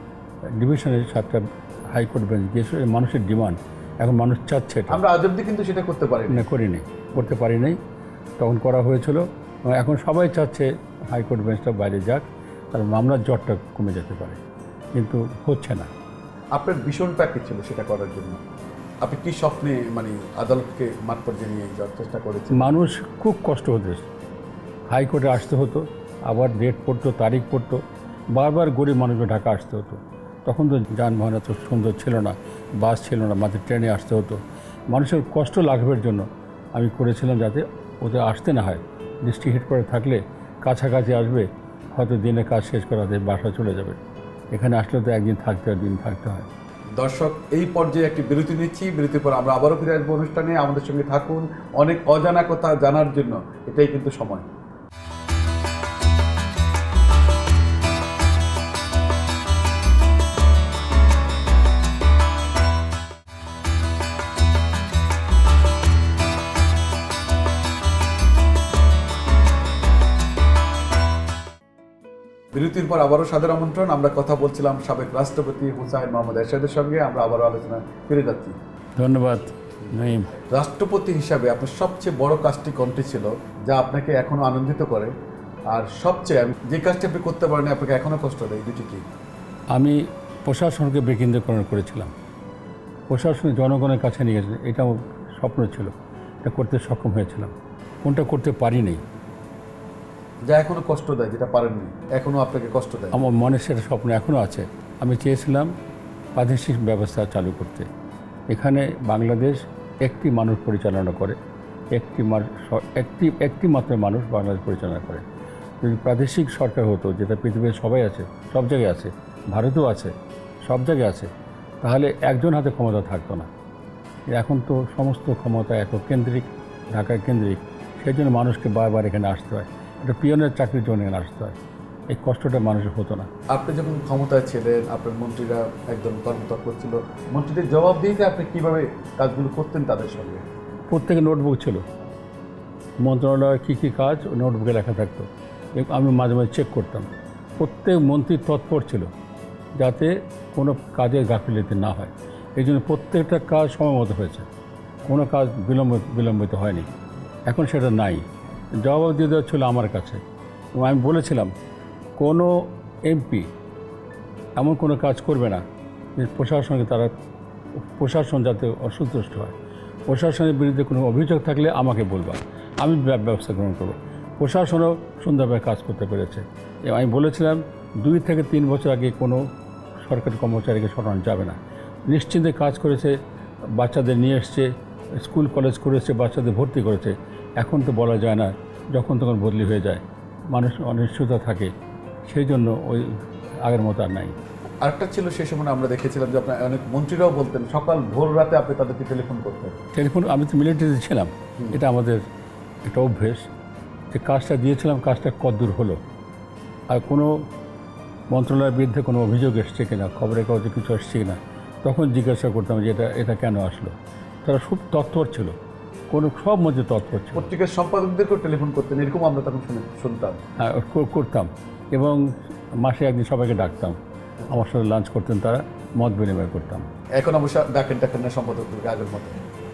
ডিভিশনের 7টা হাইকোর্ট বেঞ্চ গিয়েছিল। মানুষের ডিমান্ড, এখন মানুষ চাচ্ছে। আমরা আজ অব্দি কিন্তু সেটা করতে পারি না, করতে পারি নাই। তখন করা হয়েছিল। এখন সবাই চাচ্ছে হাইকোর্ট বেঞ্চটা বাইরে যাক, আর মামলার জটটা কমে যেতে পারে, কিন্তু হচ্ছে না। আপনার ভীষণটা কি ছিল সেটা করার জন্য? আপনি কি স্বপ্নে মানে আদালতকে মাঠ পর্যায়ে নিয়ে যাওয়ার চেষ্টা করেছেন? মানুষ খুব কষ্ট হতো, হাইকোর্টে আসতে হতো, আবার ডেট পড়তো, তারিখ পড়তো, বারবার গরিব মানুষকে ঢাকা আসতে হতো। তখন তো যানবাহন এত সুন্দর ছিল না, বাস ছিল না, মাঝে ট্রেনে আসতে হতো। মানুষের কষ্ট লাঘবের জন্য আমি করেছিলাম যাতে ওদের আসতে না হয়। ডিস্ট্রিক্ট হেডকোয়ার্টার থাকলে কাছাকাছি আসবে, হয়তো দিনে কাজ শেষ করাতে বাসা চলে যাবে। এখানে আসলে তো একদিন থাকতে হয়, দিন থাকতে হয়। দর্শক, এই পর্যায়ে একটি বিরতি নিচ্ছি। বিরতির পর আমরা আবারও ফিরে আসবো অনুষ্ঠানে। আমাদের সঙ্গে থাকুন, অনেক অজানা কথা জানার জন্য এটাই কিন্তু সময়। বিরতির পর আবারও সাদর আমন্ত্রণ। আমরা কথা বলছিলাম সাবেক রাষ্ট্রপতি হুসাইন মোহাম্মদ এরশাদের সঙ্গে। আমরা আবারও আলোচনা ফিরে যাচ্ছি। ধন্যবাদ নঈম। রাষ্ট্রপতি হিসাবে আপনার সবচেয়ে বড় কাজটি কোনটি ছিল, যা আপনাকে এখনও আনন্দিত করে? আর সবচেয়ে যে কাজটি আপনি করতে পারেন আপনাকে এখনও কষ্ট দেয়, দুটি কি? আমি প্রশাসনকে বিকেন্দ্রীকরণ করেছিলাম, প্রশাসনের জনগণের কাছে নিয়ে গেছে। এটা আমার স্বপ্ন ছিল, এটা করতে সক্ষম হয়েছিলাম। কোনটা করতে পারিনি, যা এখনও কষ্ট দেয়, যেটা পারেননি এখনও আপনাকে কষ্ট দেয়? আমার মনে সেটা স্বপ্ন এখনও আছে। আমি চেয়েছিলাম প্রাদেশিক ব্যবস্থা চালু করতে। এখানে বাংলাদেশ একটি মানুষ পরিচালনা করে, একটি মাত্র মানুষ বাংলাদেশ পরিচালনা করে। যদি প্রাদেশিক সরকার হতো, যেটা পৃথিবীর সবাই আছে, সব জায়গায় আছে, ভারতেও আছে, সব জায়গায় আছে, তাহলে একজন হাতে ক্ষমতা থাকতো না। এখন তো সমস্ত ক্ষমতা একক কেন্দ্রিক, ঢাকা কেন্দ্রিক। সেই জন্য মানুষকে বারবার এখানে আসতে হয়, একটা পিয়নের চাকরির জন্য এখানে আসতে হয়। এই কষ্টটা মানুষের হতো না। আপনি যখন ক্ষমতায় ছিলেন, আপনার মন্ত্রীরা একদম কর্মতৎপর ছিল, মন্ত্রীদের জবাব দিতে আপনি কীভাবে কাজগুলো করতেন তাদের সঙ্গে? প্রত্যেকের নোটবুক ছিল, মন্ত্রণালয়ের কী কী কাজ নোটবুকে লেখা থাকতো এবং আমি মাঝে মাঝে চেক করতাম। প্রত্যেক মন্ত্রী তৎপর ছিল যাতে কোনো কাজের গাফিলতি না হয়, এই জন্য প্রত্যেকটা কাজ সময়মতো হয়েছে, কোনো কাজ বিলম্বিত হয়নি। এখন সেটা নাই, জবাব দিয়ে দেওয়া ছিল আমার কাছে। এবং আমি বলেছিলাম কোনো এমপি এমন কোনো কাজ করবে না যে প্রশাসন যাতে অসন্তুষ্ট হয়। প্রশাসনের বিরুদ্ধে কোনো অভিযোগ থাকলে আমাকে বলবা, আমি ব্যবস্থা গ্রহণ করব। প্রশাসনও সুন্দরভাবে কাজ করতে পেরেছে। এবং আমি বলেছিলাম 2 থেকে 3 বছর আগে কোনো সরকারি কর্মচারীকে সরানো যাবে না। নিশ্চিন্তে কাজ করেছে, বাচ্চাদের নিয়ে এসছে, স্কুল কলেজ করেছে, বাচ্চাদের ভর্তি করেছে। এখন তো বলা যায় না, যখন তখন বদলি হয়ে যায়, মানুষ অনিশ্চয়তা থাকে, সেই জন্য ওই আগের মতো আর নাই। আরেকটা ছিল সেই সময় আমরা দেখেছিলাম যে আপনার অনেক মন্ত্রীরাও বলতেন সকাল ভোর রাতে আপনি তাদেরকে টেলিফোন করতেন। টেলিফোন, আমি তো মিলিটারিতে ছিলাম, এটা আমাদের একটা অভ্যেস যে কাজটা দিয়েছিলাম, কাজটা কতদূর হলো, আর কোনো মন্ত্রণালয়ের বিরুদ্ধে কোনো অভিযোগ এসছে কিনা, খবরের কাগজে কিছু আসছে কিনা, তখন জিজ্ঞাসা করতাম যে এটা কেন আসলো। তারা খুব তৎপর ছিল, সব মধ্যে তৎপর ছিল। পত্রিকার সম্পাদকদেরকেও টেলিফোন করতেন, এরকম আমরা তখন শুনতাম। হ্যাঁ, করতাম। এবং মাসে একদিন সবাইকে ডাকতাম, আমার সাথে লাঞ্চ করতেন, তারা মত বিনিময় করতাম। এখন অবশ্য ডাকেন না সম্পাদকদেরকে আগের মতো,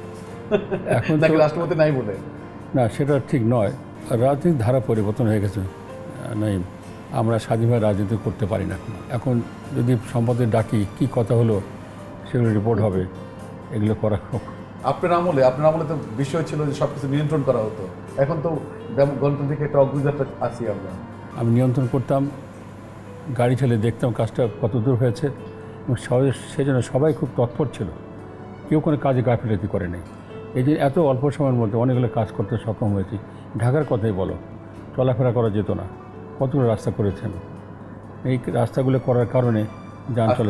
এখন নাকি রাষ্ট্রপতি নাই বলে? না, সেটা ঠিক নয়। রাজনীতির ধারা পরিবর্তন হয়ে গেছে। নাই, আমরা স্বাধীনভাবে রাজনীতি করতে পারি না। এখন যদি সম্পাদক ডাকি কী কথা হলো সেগুলো রিপোর্ট হবে, এগুলো করা হোক। আপনার আমলে তো বিষয় ছিল যে সব কিছু নিয়ন্ত্রণ করা হতো। এখন তো গণতন্ত্র থেকে একটা অগ্রযাত্রা আসি আমরা। আমি নিয়ন্ত্রণ করতাম, গাড়ি চালিয়ে দেখতাম কাজটা কত দূর হয়েছে, এবং সেই জন্য সবাই খুব তৎপর ছিল, কেউ কোনো কাজে গাফিলতি করে নেই। এই যে এত অল্প সময়ের মধ্যে অনেকগুলো কাজ করতে সক্ষম হয়েছি। ঢাকার কথাই বলো, চলাফেরা করা যেত না, কতগুলো রাস্তা করেছেন। এই রাস্তাগুলো করার কারণে যান চলে।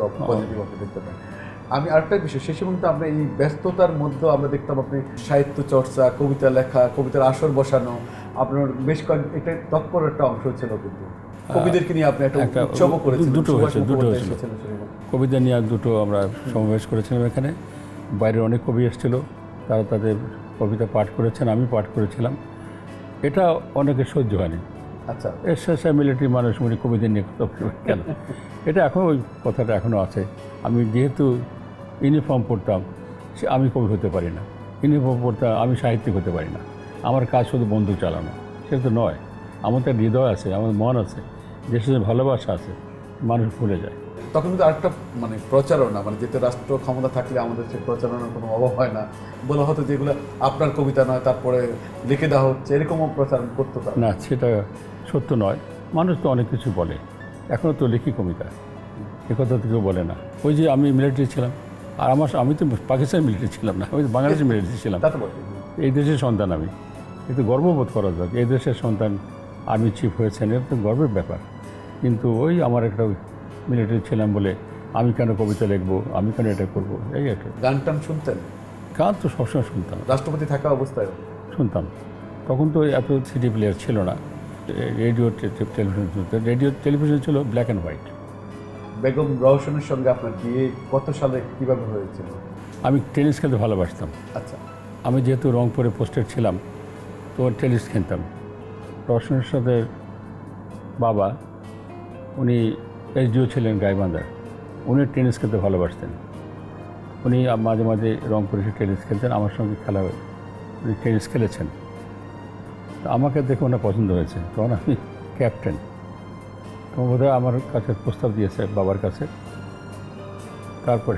আমি আরেকটা বিষয়, সেই সময় কিন্তু আমরা এই ব্যস্ততার মধ্যে আমরা দেখতাম আপনি সাহিত্য চর্চা, কবিতা লেখা, কবিতার আসর বসানো, আপনার বেশ এটা তৎপর একটা অংশ ছিল। কিন্তু কবিদেরকে নিয়ে আপনি একটা উৎসবও করেছিলেন। দুটো হয়েছিল। কবিতা নিয়ে দুটো আমরা সমাবেশ করেছিলাম এখানে। বাইরের অনেক কবি এসেছিল, তারা তাদের কবিতা পাঠ করেছেন, আমি পাঠ করেছিলাম। এটা অনেকে সহ্য হয়নি। আচ্ছা, এর শেষে মিলিটারি মানুষ উনি কবিদের নিয়ে কেন, এটা এখনও ওই কথাটা এখনও আছে। আমি যেহেতু ইউনিফর্ম পড়তাম, আমি কবি হতে পারি না। ইউনিফর্ম পড়তাম, আমি সাহিত্যিক হতে পারি না। আমার কাজ শুধু বন্দুক চালানো, সেটা তো নয়। আমার তো হৃদয় আছে, আমার মন আছে, দেশের ভালোবাসা আছে, মানুষ ভুলে যায়। তখন কিন্তু আরেকটা প্রচারণা, যেতে রাষ্ট্র ক্ষমতা থাকলে আমাদের সে প্রচারণার কোনো অভাব হয় না। বলা হতো যেগুলো আপনার কবিতা নয়, তারপরে লিখে দেওয়া হচ্ছে, এরকমও প্রচারণ করতো না, সেটা সত্য নয়। মানুষ তো অনেক কিছু বলে, এখনও তো লিখি কবিতা, এ কথা তো কেউ বলে না। ওই যে আমি মিলিটারি ছিলাম, আর আমি তো পাকিস্তান মিলিটারি ছিলাম না, আমি তো বাংলাদেশের মিলিটারি ছিলাম। এই দেশের সন্তান আমি, এতে গর্ববোধ করা যাক। এই দেশের সন্তান আর্মি চিফ হয়েছেন, এটা তো গর্বের ব্যাপার। কিন্তু ওই আমার একটা মিলিটারি ছিলাম বলে আমি কেন কবিতা লিখবো, আমি কেন এটা করবো, এই একটা। গান টান শুনতেন? গান তো সবসময় শুনতাম, রাষ্ট্রপতি থাকা অবস্থায় শুনতাম। তখন তো এত সিডি প্লেয়ার ছিল না, রেডিও টেলিভিশন শুনতাম। রেডিও টেলিভিশন ছিল ব্ল্যাক অ্যান্ড হোয়াইট। বেগম রওশনের সঙ্গে আপনার বিয়ে কত সালে কীভাবে হয়েছিল? আমি টেনিস খেলতে ভালোবাসতাম। আচ্ছা, আমি যেহেতু রংপুরে পোস্টেড ছিলাম, তো টেনিস খেলতাম। রওশনের সাথে বাবা, উনি এসডিও ছিলেন গাইবান্ধার, উনি টেনিস খেলতে ভালোবাসতেন। উনি মাঝে মাঝে রংপুরে এসে টেনিস খেলতেন, আমার সঙ্গে খেলা উনি টেনিস খেলেছেন। তো আমাকে দেখে ওনার পছন্দ হয়েছে, তখন আমি ক্যাপ্টেন। তো বোধহয় আমার কাছে প্রস্তাব দিয়েছে বাবার কাছে। তারপরে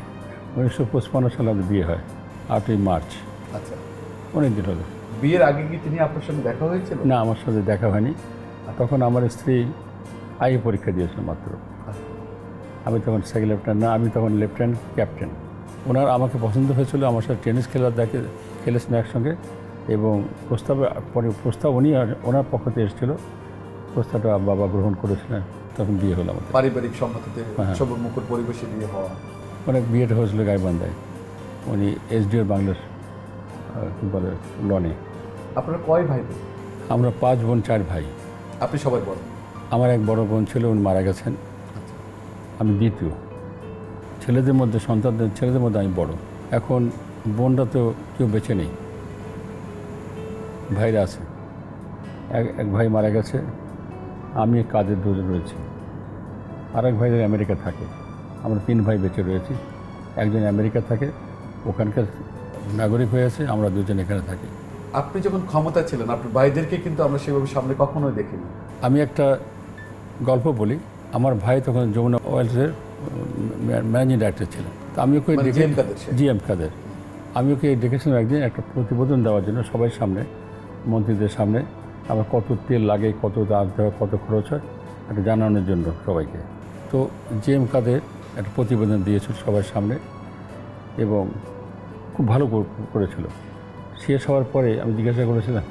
1955 সালে আমাদের বিয়ে হয়, 8ই মার্চ। আচ্ছা, অনেক দিন হলো। বিয়ের আগে কি তিনি আপনার সঙ্গে দেখা হয়েছিল? না, আমার সাথে দেখা হয়নি। তখন আমার স্ত্রী আইএ পরীক্ষা দিয়েছিল মাত্র। আমি তখন সেকেন্ড লেফটেন্যান্ট না, আমি তখন লেফটেন্যান্ট ক্যাপ্টেন। ওনার আমাকে পছন্দ হয়েছিল, আমার সাথে টেনিস খেলেছেন একসঙ্গে। এবং প্রস্তাব উনি ওনার পক্ষ থেকে এসেছিল, প্রস্তাবটা বাবা গ্রহণ করেছিলেন। তখন বিয়ে হলো আমাদের পারিবারিক সম্মতিতে, সবুজ মুখর পরিবেশে বিয়ে হওয়া। অনেক বিয়েটা হয়েছিল গাইবান্ধায়, উনি এসডিও বাংলার কী বলে লনে। আপনারা কয় ভাই বোন? আমরা 5 বোন 4 ভাই। আপনি সবাই বড়? আমার এক বড় বোন ছিল, উনি মারা গেছেন। আমি দ্বিতীয়। ছেলেদের মধ্যে আমি বড়। এখন বোনরা তো কেউ বেঁচে নেই। ভাইরা আছে। এক ভাই মারা গেছে, আমি কাজের দুজন রয়েছি। আরেক ভাই আমেরিকা থাকে। আমরা 3 ভাই বেঁচে রয়েছি। একজন আমেরিকা থাকে, ওখানকার নাগরিক হয়েছে, আমরা দুজন এখানে থাকি। আপনি যখন ক্ষমতা ছিলেন আপনার ভাইদেরকে কিন্তু আমরা সেভাবে সামনে কখনোই দেখিনি। আমি একটা গল্প বলি। আমার ভাই তখন যমুনা অয়েলসের ম্যানেজিং ডাইরেক্টর ছিলেন। তো আমি ওকে মানে GM কাদের সে? GM কাদের। আমি ওকে ডেকেছিলাম একদিন একটা প্রতিবেদন দেওয়ার জন্য, সবাই সামনে, মন্ত্রীদের সামনে, আমার কত তেল লাগে, কত দাম দেওয়া, কত খরচ হয়, একটা জানানোর জন্য সবাইকে। তো GM কাদের একটা প্রতিবেদন দিয়েছিল সবার সামনে এবং খুব ভালো করেছিল। শেষ হওয়ার পরে আমি জিজ্ঞাসা করেছিলাম,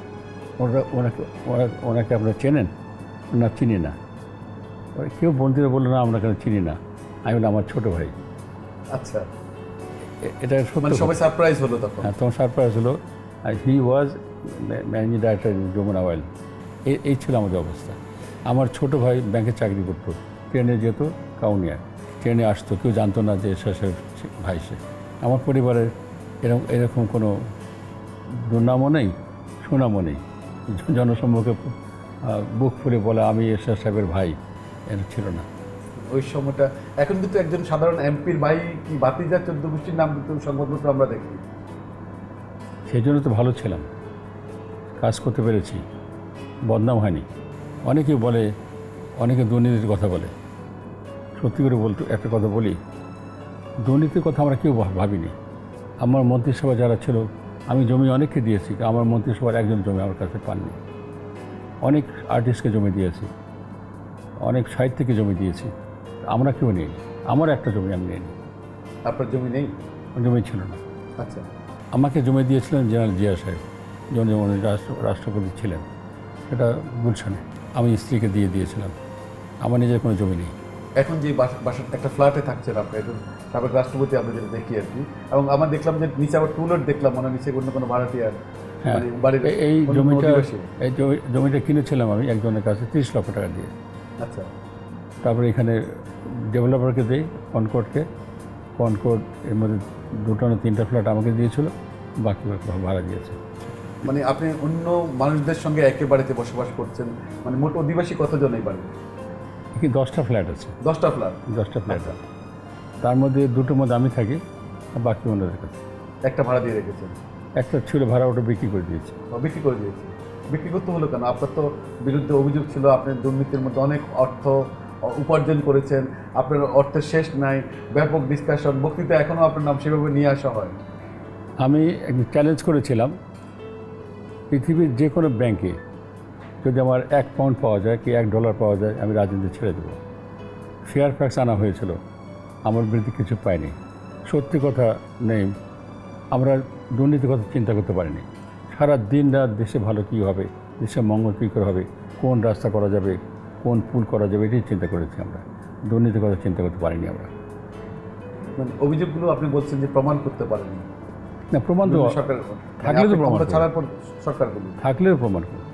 ওনাকে আপনারা চেনেন? না, চিনি না। কেউ মন্ত্রীরা বললো, না আমরা কেন চিনি না। আমি বললাম, আমার ছোটো ভাই। আচ্ছা, এটা সত্য। মানে সবাই সারপ্রাইজ হলো তখন। হ্যাঁ, তখন সারপ্রাইজ হলো। He was managing director Jamuna Oil. এই ছিল আমাদের অবস্থা। আমার ছোটো ভাই ব্যাংকে চাকরি করতো, ট্রেনে যেত কাউনিয়া, ট্রেনে আসতো, কেউ জানতো না যে শেষের ভাই সে। আমার পরিবারের এরকম কোনো দুর্নামও নেই, সুনামও নেই। জনসম্মুখে বুক ফুলে বলা আমি এরশাদ সাহেবের ভাই, এটা ছিল না ওই সময়টা। এখন কিন্তু একজন সাধারণ এমপির ভাই কি ভাতিজা 14 গোষ্ঠীর নাম কিন্তু সংবাদপত্র আমরা দেখি। সেই জন্য তো ভালো ছিলাম, কাজ করতে পেরেছি, বদনাম হয়নি। অনেকে বলে, অনেকে দুর্নীতির কথা বলে। সত্যি করে বলতে একটা কথা বলি, দুর্নীতির কথা আমরা কেউ ভাবিনি। আমার মন্ত্রিসভা যারা ছিল, আমি জমি অনেককে দিয়েছি, আমার মন্ত্রিসভার একজন জমি আমার কাছে পাননি। অনেক আর্টিস্টকে জমি দিয়েছি, অনেক সাহিত্যিককে জমি দিয়েছি, আমরা কেউ নেই। আমার একটা জমি আমি নিইনি। আপনার জমি নেই? জমি ছিল না। আচ্ছা, আমাকে জমি দিয়েছিলেন জেনারেল জিয়া সাহেব, যখন উনি রাষ্ট্রপতি ছিলেন, সেটা গুলশানে। আমি স্ত্রীকে দিয়েছিলাম। আমার নিজের কোনো জমি নেই। এখন যে বাসার একটা ফ্ল্যাটে থাকছেন আপনি, একজন সাবেক রাষ্ট্রপতি, আমরা যেটা দেখি আর কি। এবং আমার দেখলাম যে নিচে আবার টুলেট দেখলাম, মানে নিচে অন্য কোনো ভাড়াটিয়ার। হ্যাঁ, এই জমিটা কিনেছিলাম আমি একজনের কাছে 30 লক্ষ টাকা দিয়ে। আচ্ছা, তারপরে এখানে ডেভেলপারকে দিই, কনকর্ডকে। কনকর্ড এর মধ্যে 2টা না 3টা ফ্ল্যাট আমাকে দিয়েছিল, বাকি ভাড়া দিয়েছে। মানে আপনি অন্য মানুষদের সঙ্গে একই বাড়িতে বসবাস করছেন। মানে মোট অধিবাসী কতজন এই বাড়ি? কি 10টা ফ্ল্যাট আছে। 10টা ফ্ল্যাট? 10টা ফ্ল্যাট আছে। তার মধ্যে 2টোর মধ্যে আমি থাকি, আর বাকি ওনাদের কাছে। একটা ভাড়া দিয়ে রেখেছেন? একটা ছিল ভাড়া, ওটা বিক্রি করে দিয়েছি। বিক্রি করে দিয়েছে? বিক্রি করতে হলো কেন? আপনার তো বিরুদ্ধে অভিযোগ ছিল, আপনি দুর্নীতির মধ্যে অনেক অর্থ উপার্জন করেছেন, আপনার অর্থের শেষ নাই, ব্যাপক ডিসকাশন, বক্তৃতা এখনও আপনার নাম সেভাবে নিয়ে আসা হয়। আমি একদিন চ্যালেঞ্জ করেছিলাম, পৃথিবীর যে কোনো ব্যাংকে যদি আমার 1 পাউন্ড পাওয়া যায় কি $1 পাওয়া যায়, আমি রাজনীতি ছেড়ে দেবো। ফেয়ার ফ্যাক্স আনা হয়েছিল, আমার বিরুদ্ধে কিছু পাইনি। সত্যি কথা নেই, আমরা দুর্নীতির কথা চিন্তা করতে পারিনি। সারা দিন রাত দেশে ভালো কী হবে, দেশের মঙ্গল কী করে হবে, কোন রাস্তা করা যাবে, কোন পুল করা যাবে, এটাই চিন্তা করেছি আমরা। দুর্নীতির কথা চিন্তা করতে পারিনি আমরা। মানে অভিযোগগুলো আপনি বলছেন যে প্রমাণ করতে পারেনি? না, প্রমাণ তো সরকার থাকলে তো প্রমাণ ছাড়ার পর সরকারগুলো থাকলেও প্রমাণ করুন।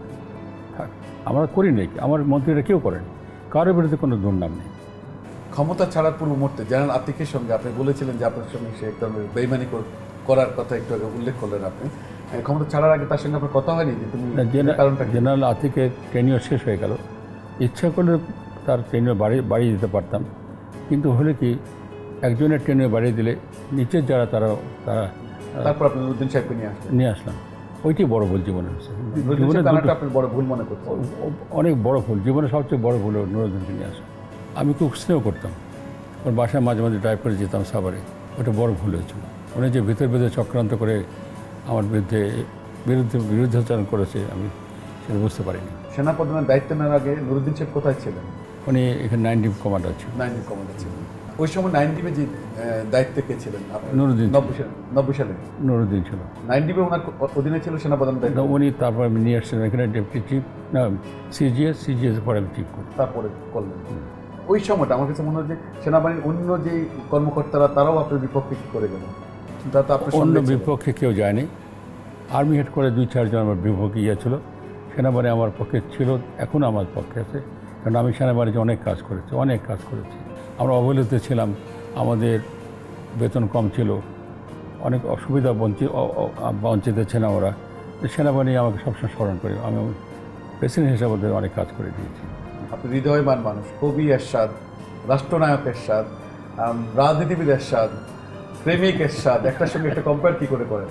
আমরা করি নাই, আমার মন্ত্রীরা কেউ করেন, কারোর বিরুদ্ধে কোনো দুর্নাম নেই। ক্ষমতা ছাড়ার পূর্ব মুহূর্তে জেনারেল আতিকের সঙ্গে আপনি বলেছিলেন যে আপনার সঙ্গে সে এক ধরনের বেইমানি করার কথা একটু আগে উল্লেখ করলেন আপনি। ক্ষমতা ছাড়ার আগে তার সঙ্গে আপনার কথা হয়নি যে তুমি কারণটা? জেনারেল আতিকের টেনিওর শেষ হয়ে গেল, ইচ্ছা করলে তার টেনিওর বাড়িয়ে দিতে পারতাম, কিন্তু হলে কি একজনের টেনিওর বাড়িয়ে দিলে নিচের যারা তারা তারপর আপনি নুরুদ্দিন সাহেবকে নিয়ে আসলেন। ওইটাই বড় ভুল জীবনে হচ্ছে। আপনি বড় ভুল মনে করছেন? অনেক বড় ভুল, জীবনে সবচেয়ে বড় ভুল নুরুদ্দিনকে নিয়ে আসা। আমি খুব স্নেহ করতাম, ওর বাসায় মাঝে মাঝে ড্রাইভ করে যেতাম সাভারে। ওটা বড় ভুল হয়েছিল। উনি যে ভিতরে চক্রান্ত করে আমার বিরুদ্ধাচরণ করেছে, আমি সেটা বুঝতে পারিনি। সেনাপ্রধানের দায়িত্ব নেওয়ার আগে নুরুদ্দিন সাহেব কোথায় ছিলেন? উনি এখানে 9 কমান্ডার ছিল। 9 কমান্ডার ছিলেন। ওই সময় 9 যে দায়িত্বে কে ছিলেন? নুরুদ্দিন। 90 সালে নুরুদ্দিন ছিল। 9 ওনার অধীনে ছিল সেনাপ্রধান দায়িত্ব। উনি তারপর আমি নিয়ে আসছিলাম এখানে ডেপুটি চিফ, না সিজিএস পরে আমি চিফ করি, তারপরে করলেন। ওই সময়টা আমার কাছে মনে হয় যে সেনাবাহিনীর অন্য যে কর্মকর্তারা তারাও আপনার বিপক্ষে কী করে গেল? অন্য বিপক্ষে কেউ যায়নি। আর্মি হেড করে 2-4 জন আমার বিপক্ষে ছিল। সেনাবাহিনী আমার পক্ষে ছিল, এখনও আমার পক্ষে আছে, কারণ আমি সেনাবাহিনীতে অনেক কাজ করেছি। আমরা অবহেলিত ছিলাম, আমাদের বেতন কম ছিল, অনেক অসুবিধা বঞ্চিত ছিলাম আমরা। সেনাবাহিনী আমাকে সবসময় স্মরণ করে। আমি প্রেসিডেন্ট হিসাবে ওদের অনেক কাজ করে দিয়েছি। আপনি হৃদয়বান মানুষ, কবি এরশাদ, রাষ্ট্রনায়ক এরশাদ, রাজনীতিবিদ এরশাদ, প্রেমিক এরশাদ, একটার সঙ্গে একটা কম্পেয়ার কি করে করেন?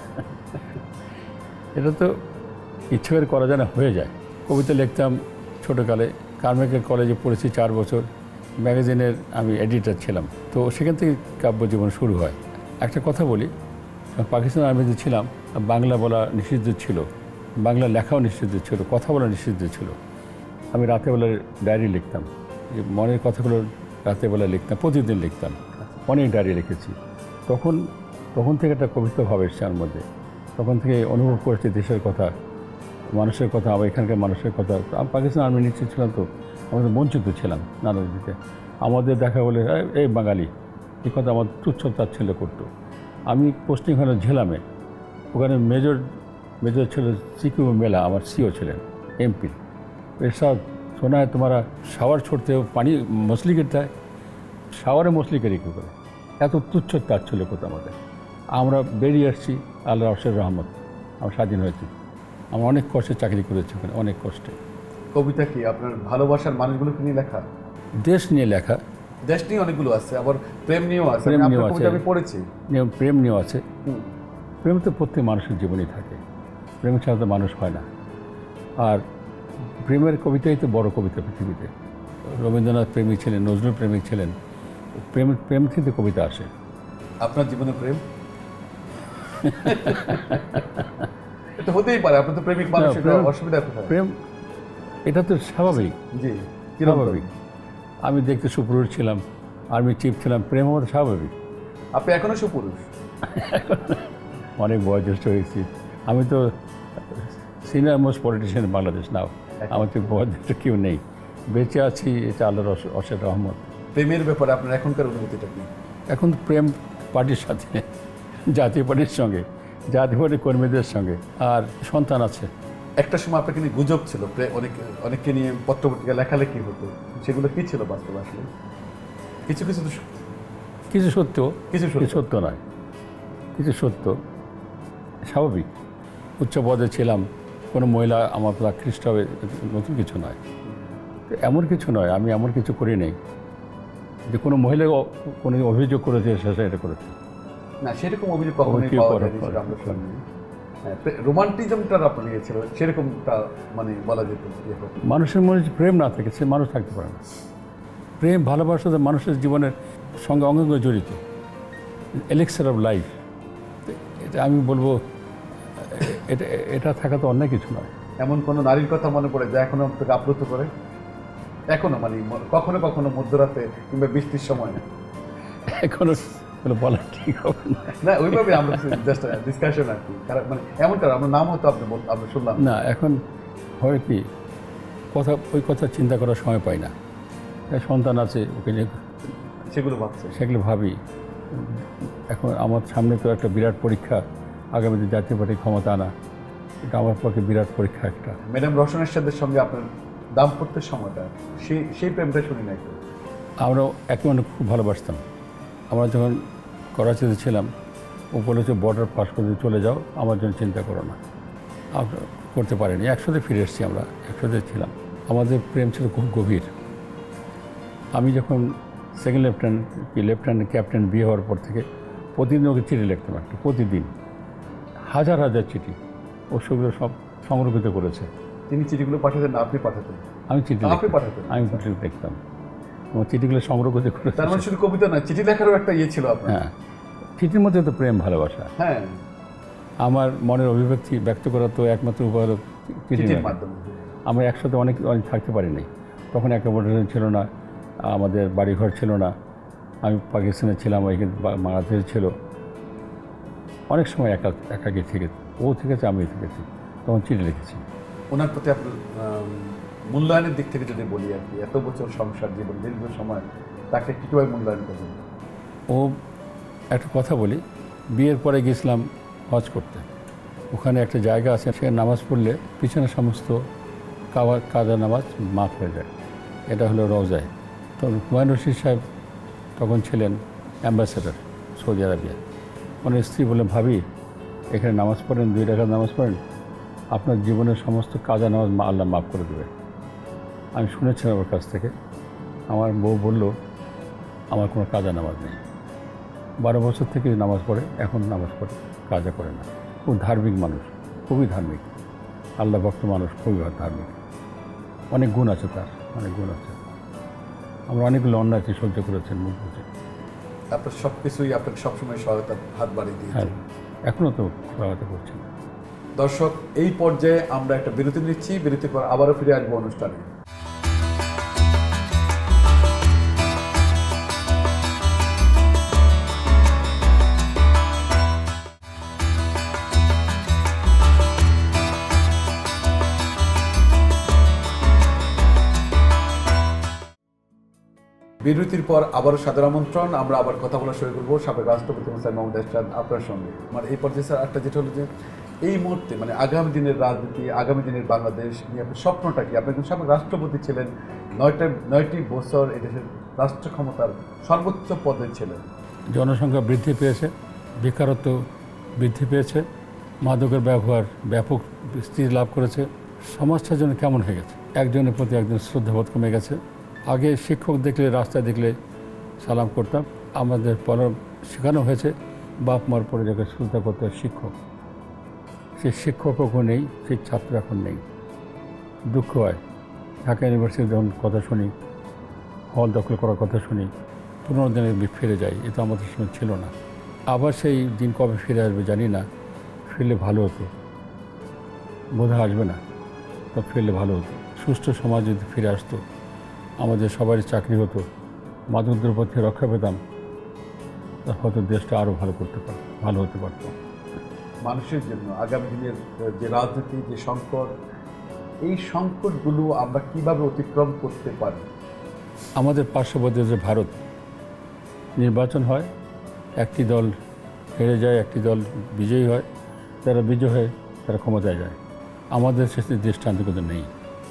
এটা তো ইচ্ছে করে করা যায় না, হয়ে যায়। কবিতা লিখতাম ছোটোকালে, কারমাইকেল কলেজে পড়েছি 4 বছর, ম্যাগাজিনের আমি এডিটর ছিলাম। তো সেখান থেকে কাব্যজীবন শুরু হয়। একটা কথা বলি, পাকিস্তান আর্মিতে ছিলাম, বাংলা বলা নিষিদ্ধ ছিল, বাংলা লেখাও নিষিদ্ধ ছিল, কথা বলা নিষিদ্ধ ছিল। আমি রাতেবেলা ডায়েরি লিখতাম, যে মনের কথাগুলো রাতেবেলা লিখতাম, প্রতিদিন লিখতাম, অনেক ডায়েরি লিখেছি। তখন থেকে একটা কবিতা ভাব এসছে আমার মধ্যে। তখন থেকে অনুভব করেছি দেশের কথা, মানুষের কথা, আবার এখানকার মানুষের কথা। আমি পাকিস্তান আর্মি নিশ্চিত ছিলাম, তো আমাদের বঞ্চিত ছিলাম নানা দিকে। আমাদের দেখা বলে এই বাঙালি, এই কথা আমার তুচ্ছ তাচ্ছিল্য করতো। আমি পোস্টিং হলো ঝেলামে, ওখানে মেজর ছিল সিকিউ মেলা, আমার সিও ছিলেন এমপি। এরশাদ শোনা হয় তোমারা শাওয়ার ছড়তে পানি মছলি गिरता है, শাওয়ারে মছলি কেরি কী করে? এত তুচ্ছ তাচ্ছিল্য করতো আমাদের। আমরা বেরিয়ে আসছি, আল্লাহ অশের রহমত, আমরা স্বাধীন হয়েছি। আমরা অনেক কষ্টে চাকরি করেছি ওখানে, অনেক কষ্টে। কবিতা কি আপনার ভালোবাসার মানুষগুলোকে নিয়ে লেখা? দেশ নিয়ে লেখা, দেশ নিয়ে অনেকগুলো আছে, আবার প্রেম নিয়েও আছে। প্রেম নিয়েও আপনার কবিতা আছে। আমি পড়েছি। প্রেম নিয়েও আছে। প্রেম তো প্রত্যেক মানুষের জীবনেই থাকে, প্রেম ছাড়া তো মানুষ হয় না। আর প্রেমের কবিতাই তো বড় কবিতা পৃথিবীতে। রবীন্দ্রনাথ প্রেমিক ছিলেন, নজরুল প্রেমিক ছিলেন। প্রেম থেকে কবিতা আসে। আপনার জীবনে প্রেম? এটা হতেই পারে, আপনি তো প্রেমিক মানুষ, এটা অসুবিধা কোথায়? প্রেম এটা তো স্বাভাবিক। জি, স্বাভাবিক। আমি দেখতে সুপুরুষ ছিলাম, আর্মি চিফ ছিলাম, প্রেম আমাদের স্বাভাবিক। আপনি এখনো সুপুরুষ? অনেক বয়োজ্যেষ্ঠ হয়েছি আমি, তো senior most politician Bangladesh now. আমার তো বয়োজ্যেষ্ঠ কেউ নেই, বেঁচে আছি, এটা আল্লাহর অশেষ রহমত। প্রেমের ব্যাপারে আপনার এখনকার অনুভূতিটা কি? এখন প্রেম পার্টির সাথে, জাতীয় পার্টির সঙ্গে, জাতীয় পার্টির কর্মীদের সঙ্গে, আর সন্তান আছে। একটা সময় আপনাকে নিয়ে গুজব ছিল, অনেককে নিয়ে পত্রপত্রিকা লেখালেখি হতো, সেগুলো কি ছিল বাস্তবে? আসলে কিছু কিছু তো কিছু সত্য, কিছু সত্য নয়, কিছু সত্য। স্বাভাবিক, উচ্চ পদে ছিলাম, কোনো মহিলা আমার প্রতি আকৃষ্ট হবে, নতুন কিছু নয়। তো এমন কিছু নয়, আমি এমন কিছু করি নাই যে কোনো মহিলা কোনো অভিযোগ করেছে শেষে এটা করেছে না, সেরকম অভিযোগ কখনোই পাওয়া যায়নি, সেটা আমরা শুনি। রোমান্টিজমটার আপনি নিয়েছিল, সেরকমটা মানে বলা যেত। মানুষের মনে যে প্রেম না থাকে, সে মানুষ থাকতে পারে না। প্রেম ভালোবাসা মানুষের জীবনের সঙ্গে অঙ্গাঙ্গ জড়িত, এলেক্সার অফ লাইফ। এটা আমি বলবো, এটা থাকা তো অন্যায় কিছু নয়। এমন কোনো নারীর কথা মনে পড়ে যা এখনো আপনাকে আপ্লুত করে? এখনো মানে কখনো কখনো মধ্যরাতে কিংবা বৃষ্টির সময়? এখনো বলা ঠিক হবে না, না ওইভাবে আমরা জাস্ট ডিসকাশন আর কি, মানে এমনটা আমরা নাম হতো আপনি শুনলাম না। এখন হয় কি, ওই কথা চিন্তা করার সময় পাই না। সন্তান আছে, ওকে নিয়ে সেগুলো ভাবি। এখন আমার সামনে তো একটা বিরাট পরীক্ষা, আগামীতে জাতীয় পার্টির ক্ষমতা আনা, এটা আমার পক্ষে বিরাট পরীক্ষা একটা। ম্যাডাম রওশন এরশাদের সঙ্গে আপনার দাম্পত্যের সময়টা, সেই প্রেমটা শুনি না একটু? আমরাও একে অনেক খুব ভালোবাসতাম। আমরা যখন করাচিতে ছিলাম, ও বলেছে বর্ডার পাস করে চলে যাও, আমার জন্য চিন্তা করো না। আমরা করতে পারিনি, একসাথে ফিরে এসেছি, আমরা একসাথে ছিলাম। আমাদের প্রেম ছিল খুব গভীর। আমি যখন সেকেন্ড লেফটেন্যান্ট ক্যাপ্টেন বিয়ে হওয়ার পর থেকে প্রতিদিন ওকে চিঠি লিখতাম, একটা প্রতিদিন হাজার হাজার চিঠি। ও সেগুলো সব সংরক্ষিত করেছে। তিনি চিঠিগুলো পাঠাতেন না আপনি পাঠাতেন? আমি চিঠি পাঠাতেন? আমি চিঠি লিখতাম, আমার চিঠিগুলো সংরক্ষিত করেছে। তার মানে শুধু কবিতা না, চিঠি লেখারও একটা ইয়ে ছিল আপনার? হ্যাঁ, চিঠির মধ্যে তো প্রেম ভালোবাসা। হ্যাঁ, আমার মনের অভিব্যক্তি ব্যক্ত করার তো একমাত্র উপায় হলো চিঠির মাধ্যমে। আমরা একসাথে অনেক থাকতে পারিনি। তখন অ্যাকোমোডেশন ছিল না, আমাদের বাড়িঘর ছিল না। আমি পাকিস্তানে ছিলাম, ওইখানে বাংলাদেশে ছিল। অনেক সময় একাকি থেকে, ও থেকেছে, আমি থেকেছি, তখন চিঠি লিখেছি। ওনার প্রতি আপনার মূল্যায়নের দিক থেকে যদি বলি আর কি, এত বছর সংসার জীবন, দীর্ঘ সময়, তাকে কীভাবে মূল্যায়ন করবেন? ও একটা কথা বলি, বিয়ের পরে গেছিলাম হজ করতে। ওখানে একটা জায়গা আছে, সে নামাজ পড়লে পিছনে সমস্ত কাজা নামাজ মাফ হয়ে যায়। এটা হলো রওজায়। তো হুমায়ুন রশিদ সাহেব তখন ছিলেন অ্যাম্বাসেডর সৌদি আরবিয়া। ওনার স্ত্রী বলে, ভাবি এখানে নামাজ পড়েন, 2 রাকাত নামাজ পড়েন, আপনার জীবনের সমস্ত কাজা নামাজ আল্লাহ মাফ করে দেবে। আমি শুনেছিলাম ওর কাছ থেকে। আমার বউ বলল আমার কোনো কাজা নামাজ নেই। 12 বছর থেকে নামাজ পড়ে, এখন নামাজ পড়ে, কাজা করে না। খুব ধার্মিক মানুষ, খুবই ধার্মিক, আল্লাহ ভক্ত মানুষ, খুবই ধার্মিক। অনেক গুণ আছে তার, অনেক গুণ আছে। আমরা অনেকগুলো অন্যায় সহ্য করেছেন মুখ বুঝে। আপনার সব কিছুই আপনাকে সবসময় সহায়তা হাত বাড়িয়ে দিয়েছে। হ্যাঁ, এখনও তো সহায়তা করছেন। দর্শক, এই পর্যায়ে আমরা একটা বিরতি নিচ্ছি। বিরতির পর আবারও ফিরে আসবো অনুষ্ঠানে। বিরতির পর আবারও সাদর আমন্ত্রণ। আমরা আবার কথা বলা শুরু করবো সাবেক রাষ্ট্রপতি স্যার মোহাম্মদ এরশাদ আপনার সঙ্গে। আমার এই পর্যায়ে স্যার একটা যেটা হলো যে এই মুহূর্তে মানে আগামী দিনের রাজনীতি, আগামী দিনের বাংলাদেশ নিয়ে আপনার স্বপ্নটা কি? আপনি একজন সাবেক রাষ্ট্রপতি ছিলেন, 9টি বছর এদেশের রাষ্ট্র ক্ষমতার সর্বোচ্চ পদে ছিলেন। জনসংখ্যা বৃদ্ধি পেয়েছে, বেকারত্ব বৃদ্ধি পেয়েছে, মাদকের ব্যবহার ব্যাপক বিস্তৃতি লাভ করেছে। সমাজটার জন্য কেমন হয়ে গেছে, একজনের প্রতি একজন শ্রদ্ধাবোধ কমে গেছে। আগে শিক্ষক দেখলে, রাস্তায় দেখলে সালাম করতাম। আমাদের শেখানো হয়েছে বাপ মার পরে যাকে শ্রদ্ধা করতে হয় শিক্ষক, সেই শিক্ষক এখন নেই, সেই ছাত্র এখন নেই। দুঃখ হয়। ঢাকা ইউনিভার্সিটি যখন কথা শুনি, হল দখল করার কথা শুনি, 15 দিনে ফিরে যাই। এটা আমাদের সময় ছিল না। আবার সেই দিন কবে ফিরে আসবে জানি না। ফিরলে ভালো হতো, বোধহয় আসবে না, তো ফিরলে ভালো হতো। সুষ্ঠু সমাজ যদি ফিরে আসতো, আমাদের সবারই চাকরি হতো, মাদক দ্রব্য থেকে রক্ষা পেতাম, তা হয়তো দেশটা আরও ভালো হতে পারত। মানুষের জন্য আগামী দিনের যে রাজনীতি, যে সংকট, এই সংকটগুলো আমরা কিভাবে অতিক্রম করতে পারি? আমাদের পার্শ্ববর্তী যে ভারত, নির্বাচন হয়, একটি দল হেরে যায়, একটি দল বিজয়ী হয়, যারা বিজয় হয় তারা ক্ষমতায় যায়। আমাদের দেশে দৃষ্টান্ত কিন্তু নেই।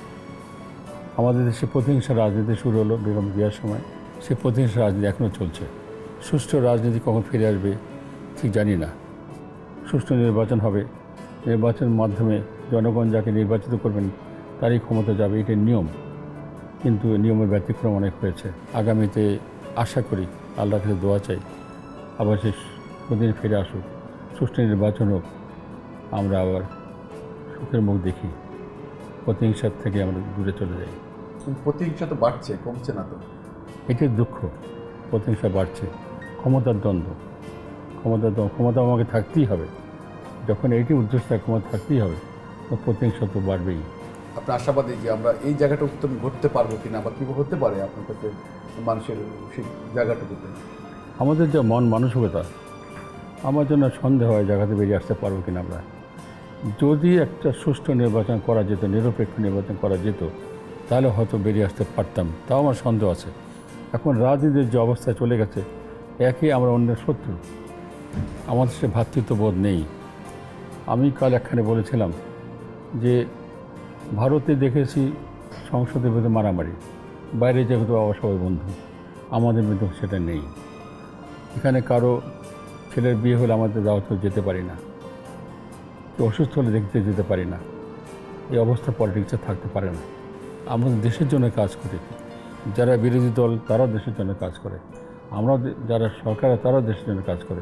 আমাদের দেশে প্রতিহিংসা রাজনীতি শুরু হলো বেগম জিয়ার সময়। সে প্রতিহিংসা রাজনীতি এখনও চলছে। সুষ্ঠু রাজনীতি কখন ফিরে আসবে ঠিক জানি না। সুষ্ঠু নির্বাচন হবে, নির্বাচনের মাধ্যমে জনগণ যাকে নির্বাচিত করবেন তারই ক্ষমতা যাবে, এটাই নিয়ম। কিন্তু নিয়মের ব্যতিক্রম অনেক হয়েছে। আগামীতে আশা করি, আল্লাহর কাছে দোয়া চাই, আবার সে প্রতিদিন ফিরে আসুক, সুষ্ঠু নির্বাচন হোক, আমরা আবার সুখের মুখ দেখি, প্রতিহিংসার থেকে আমরা দূরে চলে যাই। প্রতিহিংসা তো বাড়ছে, কমছে না তো। এটাই দুঃখ। প্রতিহিংসা বাড়ছে, ক্ষমতার দ্বন্দ্ব, ক্ষমতা আমাকে থাকতেই হবে। যখন এইটি উদ্দেশ্য ক্ষমতা থাকতেই হবে, তো প্রতিহিংসা তো বাড়বেই। আপনি আশাবাদী যে আমরা এই জায়গাটা উত্তরণ ঘটতে পারবো কিনা, বা কীভাবে হতে পারে আপনার কাছে মানুষের সেই জায়গাটুকুতে? আমাদের যে মন মানসিকতা, আমার জন্য সন্দেহ হয় জায়গাতে বেরিয়ে আসতে পারবো কিনা আমরা। যদি একটা সুষ্ঠু নির্বাচন করা যেত, নিরপেক্ষ নির্বাচন করা যেত, তাহলে হয়তো বেরিয়ে আসতে পারতাম। তাও আমার সন্দেহ আছে। এখন রাজনীতির যে অবস্থা চলে গেছে, একই আমরা অন্যের শত্রু, আমাদের সে ভ্রাতৃত্ববোধ নেই। আমি কাল একখানে বলেছিলাম যে ভারতে দেখেছি সংসদের ভিতরে মারামারি, বাইরে যেহেতু সবাই বন্ধু, আমাদের মধ্যে সেটা নেই। এখানে কারো ছেলের বিয়ে হলে আমাদের দাওয়াতে যেতে পারি না, কেউ অসুস্থ হলে দেখতে যেতে পারি না। এই অবস্থা পলিটিক্সে থাকতে পারে না। আমাদের দেশের জন্য কাজ করি, যারা বিরোধী দল তারাও দেশের জন্য কাজ করে, আমরা যারা সরকার তারাও দেশের জন্য কাজ করে।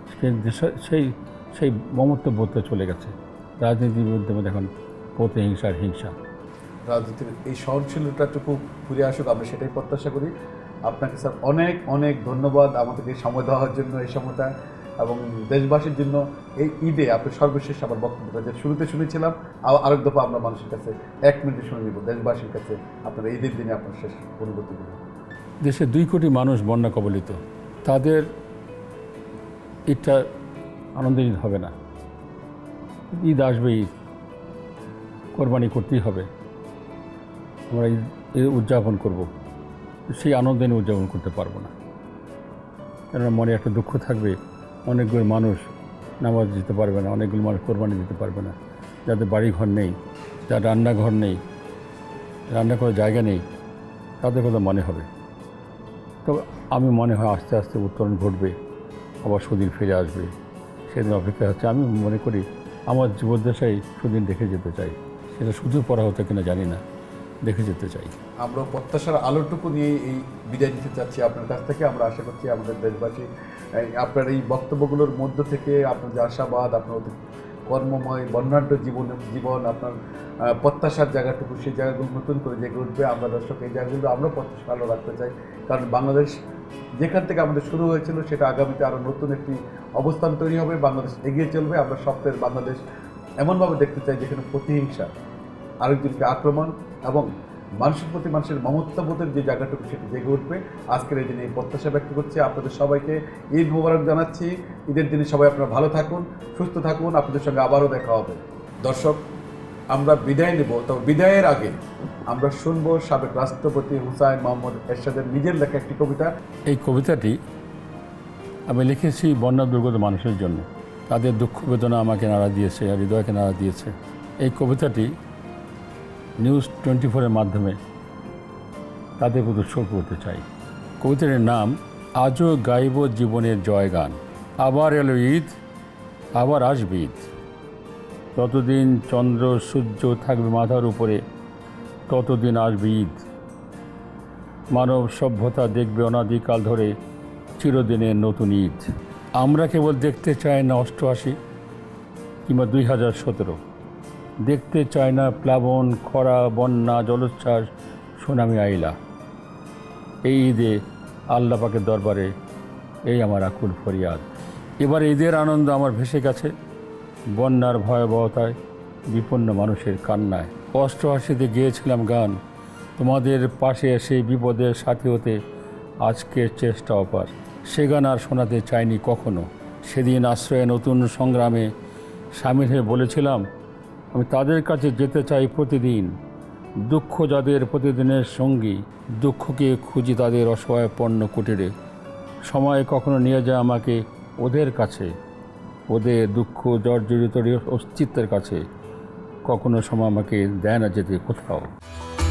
সেই মমত্ববোধটা চলে গেছে। রাজনীতির বিরুদ্ধে এখন প্রতিহিংসার হিংসা। রাজনীতির এই সহনশীলতাটুকু ফিরে আসুক, আমরা সেটাই প্রত্যাশা করি। আপনাকে স্যার অনেক অনেক ধন্যবাদ আমাদেরকে সময় দেওয়ার জন্য, এই সময়টা, এবং দেশবাসীর জন্য এই ঈদে আপনি সর্বশেষ আমার বক্তব্যটা যে শুরুতে শুনেছিলাম, আরেক দফা আমরা মানুষের কাছে 1 মিনিটে শুনে নিব, দেশবাসীর কাছে আপনার ঈদের দিনে আপনার শেষ অনুভূতিগুলো। দেশে 2 কোটি মানুষ বন্যা কবলিত, তাদের ঈদটা আনন্দের ঈদ হবে না। ঈদ আসবে, ঈদ কোরবানি করতেই হবে, আমরা ঈদ উদযাপন করব, সেই আনন্দ নিয়ে উদযাপন করতে পারবো না। কেননা মনে একটা দুঃখ থাকবে, অনেকগুলো মানুষ নামাজ দিতে পারবে না, অনেকগুলো মানুষ কোরবানি দিতে পারবে না, যাদের বাড়ি ঘর নেই, যার রান্নাঘর নেই, রান্না করার জায়গা নেই, তাদের কথা মনে হবে। তবে আমি মনে হয় আস্তে আস্তে উত্তরণ ঘটবে, আবার সুদিন ফিরে আসবে, সেদিন অপেক্ষা হচ্ছে। আমি মনে করি আমার জীবদ্দশায় সুদিন দেখে যেতে চাই। সেটা শুধু পড়া হতো কিনা জানি না, দেখে যেতে চাই। আমরা প্রত্যাশার আলোটুকু নিয়ে এই বিদায় নিতে চাচ্ছি আপনার কাছ থেকে। আমরা আশা করছি আমাদের দেশবাসী আপনার এই বক্তব্যগুলোর মধ্য থেকে আপনার যে আশাবাদ, আপনার কর্মময় বর্ণাঢ্য জীবন আপনার প্রত্যাশার জায়গাটুকু, সেই জায়গাগুলো নতুন করে জেগে উঠবে। আমরা দর্শক এই জায়গাগুলো আমরা প্রত্যাশা ভালো রাখতে চাই, কারণ বাংলাদেশ যেখান থেকে আমাদের শুরু হয়েছিল সেটা আগামীতে আরও নতুন একটি অবস্থান তৈরি হবে। বাংলাদেশ এগিয়ে চলবে। আমরা স্বপ্নের বাংলাদেশ এমনভাবে দেখতে চাই যেখানে প্রতিহিংসা, আরেকজনকে আক্রমণ এবং মানুষের প্রতি মানুষের মমত্ববোধের যে জায়গাটুকু সেটা জেগে উঠবে। আজকের এই দিনে এই প্রত্যাশা ব্যক্ত করছি। আপনাদের সবাইকে ঈদ মোবারক জানাচ্ছি। ঈদের দিনে সবাই আপনারা ভালো থাকুন, সুস্থ থাকুন। আপনাদের সঙ্গে আবারও দেখা হবে। দর্শক, আমরা বিদায় নেব, তবে বিদায়ের আগে আমরা শুনবো সাবেক রাষ্ট্রপতি হুসাইন মোহাম্মদ এরশাদের নিজের লেখা একটি কবিতা। এই কবিতাটি আমি লিখেছি বন্যা দুর্গত মানুষের জন্য। তাদের দুঃখ বেদনা আমাকে নাড়া দিয়েছে, আর হৃদয়কে নাড়া দিয়েছে। এই কবিতাটি নিউজ 24-এর মাধ্যমে তাদের প্রতি উৎসর্গ করতে চাই। কবিতাটির নাম আজও গাইব জীবনের জয়গান। আবার এলো ঈদ, আবার আসবে ঈদ। ততদিন চন্দ্র সূর্য থাকবে মাথার উপরে, ততদিন আসবে ঈদ। মানব সভ্যতা দেখবে অনাদিকাল ধরে চিরদিনের নতুন ঈদ। আমরা কেবল দেখতে চাই না 88 কিংবা 2017, দেখতে চাই না প্লাবন, খরা, বন্যা, জলোচ্ছ্বাস, সুনামি, আইলা। এই ঈদে আল্লাহ পাকের দরবারে এই আমার আকুল ফরিয়াদ। এবার ঈদের আনন্দ আমার ভেসে গেছে বন্যার ভয়াবহতায়, বিপন্ন মানুষের কান্নায়। 88-তে গিয়েছিলাম গান, তোমাদের পাশে এসে বিপদের সাথী হতে আজকের চেষ্টা অপার। সে গান আর শোনাতে চাইনি কখনো। সেদিন আশ্রয়ে নতুন সংগ্রামে সামিল হয়ে বলেছিলাম, আমি তাদের কাছে যেতে চাই প্রতিদিন। দুঃখ যাদের প্রতিদিনের সঙ্গী, দুঃখকে খুঁজি তাদের অসহায় পণ্য কুটিরে। সময় কখনো নিয়ে যায় আমাকে ওদের কাছে, ওদের দুঃখ জর্জরিত অস্তিত্বের কাছে। কখনো সময় আমাকে দেয় না যেতে কোথাও।